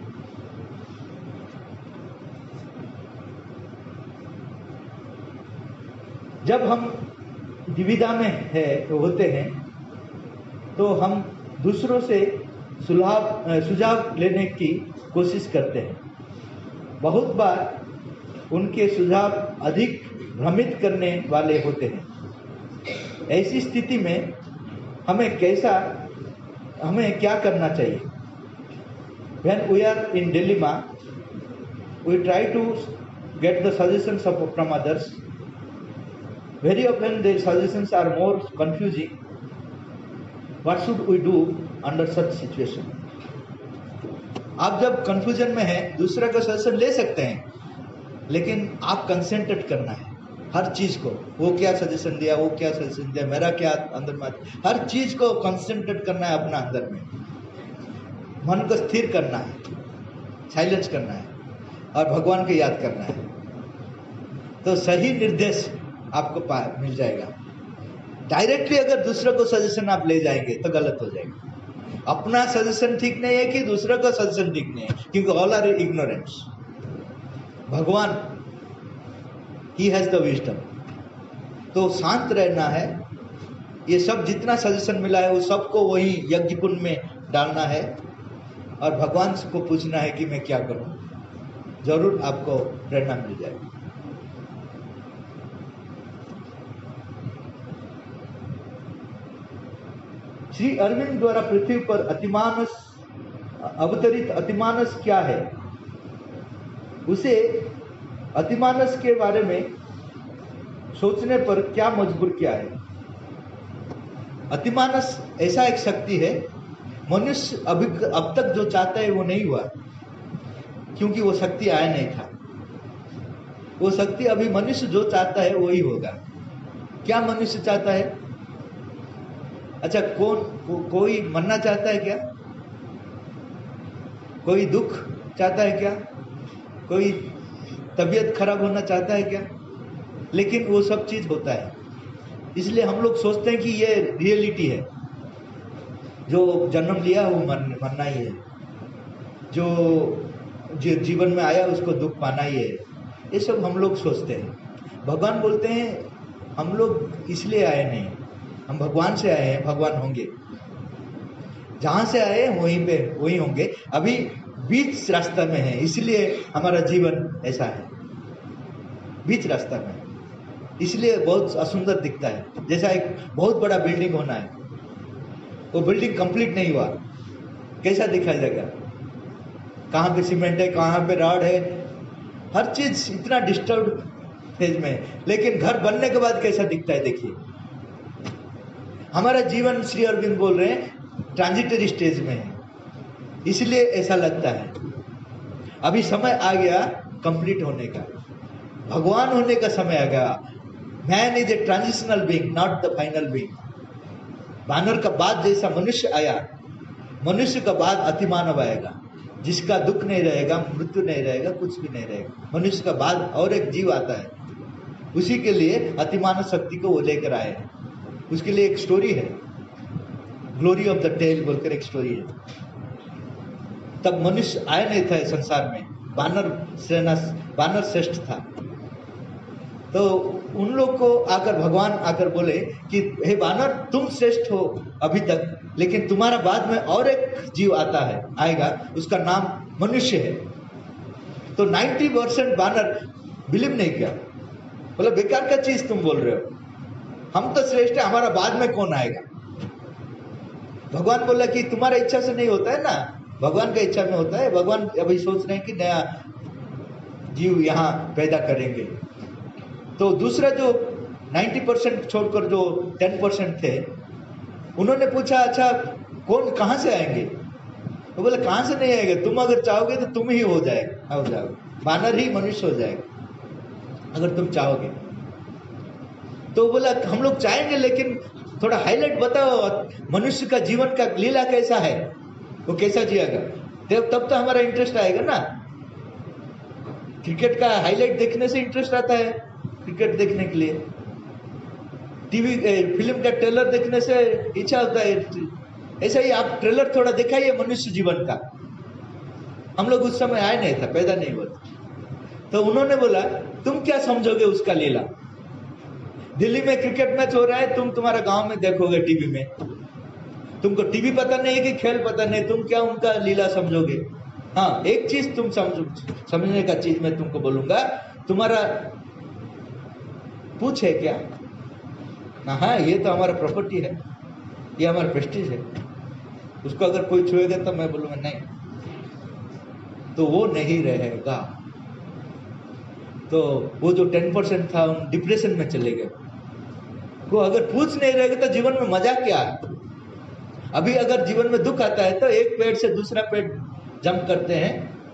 जब हम दुविधा में होते हैं तो हम दूसरों से सुझाव लेने की कोशिश करते हैं। बहुत बार उनके सुझाव अधिक भ्रमित करने वाले होते हैं। ऐसी स्थिति में हमें क्या करना चाहिए? When we are in dilemma, we try to get the suggestions from others. Very often their suggestions are more confusing. What should we do under such situation? आप जब कंफ्यूजन में हैं, दूसरे का सजेशन ले सकते हैं, लेकिन आप कंसेंट्रेट करना है हर चीज को। वो क्या सजेशन दिया, वो क्या सजेशन दिया, मेरा क्या अंदर में, हर चीज को कंसेंट्रेट करना है अपना अंदर में। मन को स्थिर करना है, साइलेंस करना है और भगवान को याद करना है, तो सही निर्देश आपको मिल जाएगा। डायरेक्टली अगर दूसरे को सजेशन आप ले जाएंगे तो गलत हो जाएगा। अपना सजेशन ठीक नहीं है कि दूसरे का सजेशन ठीक नहीं है, क्योंकि ऑल आर इग्नोरेंट्स। भगवान ही हैज द विजडम। तो शांत रहना है। ये सब जितना सजेशन मिला है वो सबको वही यज्ञ कुंड में डालना है और भगवान को पूछना है कि मैं क्या करूं। जरूर आपको प्रेरणा मिल जाएगी। श्री अरविंद द्वारा पृथ्वी पर अवतरित अतिमानस क्या है? उसे अतिमानस के बारे में सोचने पर क्या मजबूर किया है? अतिमानस ऐसा एक शक्ति है, मनुष्य अब तक जो चाहता है वो नहीं हुआ, क्योंकि वो शक्ति आया नहीं था। वो शक्ति अभी मनुष्य जो चाहता है वही होगा। क्या मनुष्य चाहता है? अच्छा, कोई मरना चाहता है क्या? कोई दुख चाहता है क्या? कोई तबीयत खराब होना चाहता है क्या? लेकिन वो सब चीज होता है। इसलिए हम लोग सोचते हैं कि ये रियलिटी है, जो जन्म लिया वो मरना ही है, जो जीवन में आया उसको दुख पाना ही है। ये सब हम लोग सोचते हैं। भगवान बोलते हैं हम लोग इसलिए आए नहीं, हम भगवान से आए हैं, भगवान होंगे। जहां से आए वहीं होंगे। अभी बीच रास्ता में है, इसलिए हमारा जीवन ऐसा है, बीच रास्ता में, इसलिए बहुत असुंदर दिखता है। जैसा एक बहुत बड़ा बिल्डिंग होना है, वो बिल्डिंग कंप्लीट नहीं हुआ, कैसा दिखाई देगा? कहाँ पे सीमेंट है, कहाँ पे रॉड है, हर चीज इतना डिस्टर्ब फेज में है। लेकिन घर बनने के बाद कैसा दिखता है देखिए। हमारा जीवन, श्री अरविंद बोल रहे हैं, ट्रांजिटरी स्टेज में है, इसलिए ऐसा लगता है। अभी समय आ गया कंप्लीट होने का, भगवान होने का समय आ गया। Man is a transitional being, not the final being. वानर का बाद जैसा मनुष्य आया, मनुष्य का बाद अतिमानव आएगा, जिसका दुख नहीं रहेगा, मृत्यु नहीं रहेगा, कुछ भी नहीं रहेगा। मनुष्य का बाद और एक जीव आता है, उसी के लिए अतिमानव शक्ति को वो लेकर आए हैं। उसके लिए एक स्टोरी है, ग्लोरी ऑफ द टेल बोलकर एक स्टोरी है। तब मनुष्य आया नहीं था संसार में, वानर श्रेष्ठ था। तो उन लोग को आकर भगवान आकर बोले कि हे वानर, तुम श्रेष्ठ हो अभी तक, लेकिन तुम्हारा बाद में और एक जीव आता है, आएगा, उसका नाम मनुष्य है। तो 90% वानर बिलीव नहीं किया, बोला बेकार का चीज तुम बोल रहे हो, हम तो श्रेष्ठ है, हमारा बाद में कौन आएगा? भगवान बोला कि तुम्हारा इच्छा से नहीं होता है ना, भगवान का इच्छा में होता है। भगवान अभी सोच रहे हैं कि नया जीव यहाँ पैदा करेंगे। तो दूसरा जो 90% छोड़कर जो 10% थे, उन्होंने पूछा अच्छा कौन, कहाँ से आएंगे? तो बोले कहाँ से नहीं आएंगे, तुम अगर चाहोगे तो तुम ही हो जाओगे, वानर ही मनुष्य हो जाएगा अगर तुम चाहोगे। तो बोला हम लोग चाहेंगे, लेकिन थोड़ा हाईलाइट बताओ, मनुष्य का जीवन का लीला कैसा है, वो कैसा जिएगा, तब तो हमारा इंटरेस्ट आएगा ना। क्रिकेट का हाईलाइट देखने से इंटरेस्ट आता है, क्रिकेट देखने के लिए। टीवी फिल्म का ट्रेलर देखने से इच्छा होता है। ऐसा ही आप ट्रेलर थोड़ा दिखाइए मनुष्य जीवन का। हम लोग उस समय आए नहीं था, पैदा नहीं हुआ था। तो उन्होंने बोला तुम क्या समझोगे उसका लीला? दिल्ली में क्रिकेट मैच हो रहा है, तुम तुम्हारा गांव में देखोगे टीवी में, तुमको टीवी पता नहीं है कि खेल पता नहीं, तुम क्या उनका लीला समझोगे? हाँ, एक चीज तुम समझने का चीज मैं तुमको बोलूंगा, तुम्हारा पूछ है क्या? हाँ, ये तो हमारा प्रॉपर्टी है, ये हमारा प्रेस्टीज है, उसको अगर कोई छुएगा तो मैं बोलूंगा नहीं, तो वो नहीं रहेगा। तो वो जो 10% था उन डिप्रेशन में चले गए। वो अगर पूछ नहीं रहेगा तो जीवन में मजा क्या है? अभी अगर जीवन में दुख आता है तो एक पेड़ से दूसरा पेड़ जंप करते हैं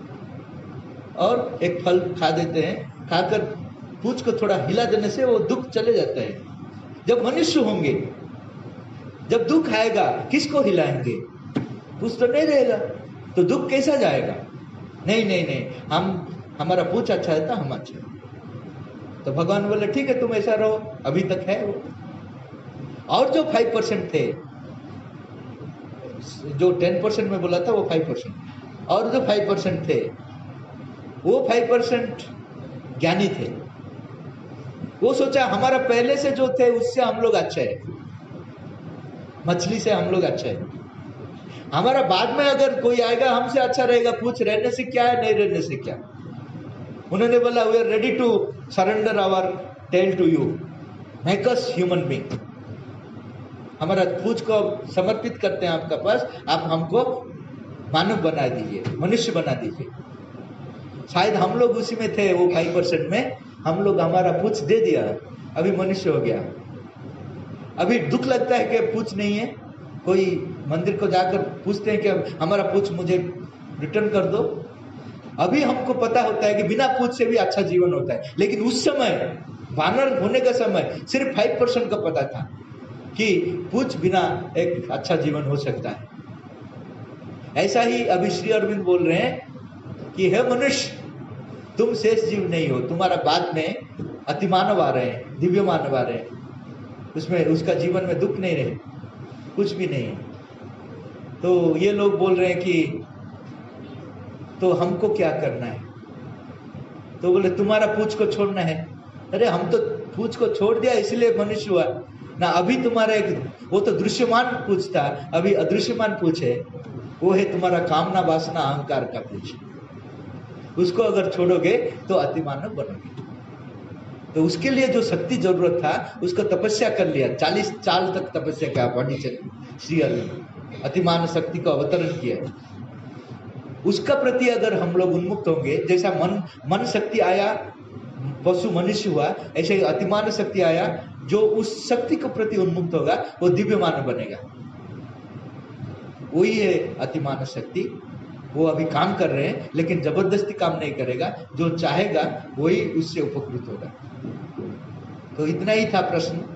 और एक फल खा देते हैं, खाकर पूछ को थोड़ा हिला देने से वो दुख चले जाता है। जब मनुष्य होंगे, जब दुख आएगा किसको हिलाएंगे? पूछ तो नहीं रहेगा, तो दुख कैसा जाएगा? नहीं, हमारा पूछ अच्छा है तो हम अच्छे। तो भगवान बोले ठीक है, तुम ऐसा रहो, अभी तक है वो। और जो 5% थे, जो 10% में बोला था वो 5%, और जो 5% थे वो 5% ज्ञानी थे। वो सोचा हमारा पहले से जो थे उससे हम लोग अच्छे हैं, मछली से हम लोग अच्छे हैं, हमारा बाद में अगर कोई आएगा हमसे अच्छा रहेगा, पूछ रहने से क्या है, नहीं रहने से क्या। उन्होंने बोला we are ready to surrender our tail to you, make us human being. हमारा पूछ को समर्पित करते हैं आपका पास, आप हमको मानव बना दीजिए, मनुष्य बना दीजिए। शायद हम लोग उसी में थे, वो 5% में हम लोग हमारा पूछ दे दिया, अभी मनुष्य हो गया। अभी दुख लगता है कि पूछ नहीं है, कोई मंदिर को जाकर पूछते हैं कि हमारा पूछ मुझे रिटर्न कर दो, अभी हमको पता होता है कि बिना पूछ से भी अच्छा जीवन होता है, लेकिन उस समय वानर होने का समय सिर्फ 5% का पता था कि पूछ बिना एक अच्छा जीवन हो सकता है। ऐसा ही अभी श्री अरविंद बोल रहे हैं कि हे मनुष्य, तुम शेष जीव नहीं हो, तुम्हारा बाद में अतिमानव आ रहे हैं, दिव्य मानव आ रहे हैं, उसमें उसका जीवन में दुख नहीं रहे, कुछ भी नहीं है। तो ये लोग बोल रहे हैं कि तो हमको क्या करना है? तो बोले तुम्हारा पूछ को छोड़ना है। अरे हम तो पूछ को छोड़ दिया इसलिए मनुष्य हुआ ना। अभी तुम्हारा एक वो तो दृश्यमान पूछ था, अभी अदृश्यमान पूछ है, वो है तुम्हारा कामना वासना अहंकार का पूछ। उसको अगर छोड़ोगे तो अतिमानव बनोगे। तो उसके लिए जो शक्ति जरूरत था उसको तपस्या कर लिया, 40 साल तक तपस्या किया पांडिचेरी श्री अरविंद, अतिमान शक्ति को अवतरण किया। उसका प्रति अगर हम लोग उन्मुक्त होंगे, जैसा मन शक्ति आया पशु मनुष्य हुआ, ऐसे अतिमान शक्ति आया, जो उस शक्ति के प्रति उन्मुक्त होगा वो दिव्य मानव बनेगा। वही है अतिमान शक्ति। वो अभी काम कर रहे हैं लेकिन जबरदस्ती काम नहीं करेगा, जो चाहेगा वही उससे उपकृत होगा। तो इतना ही था प्रश्न।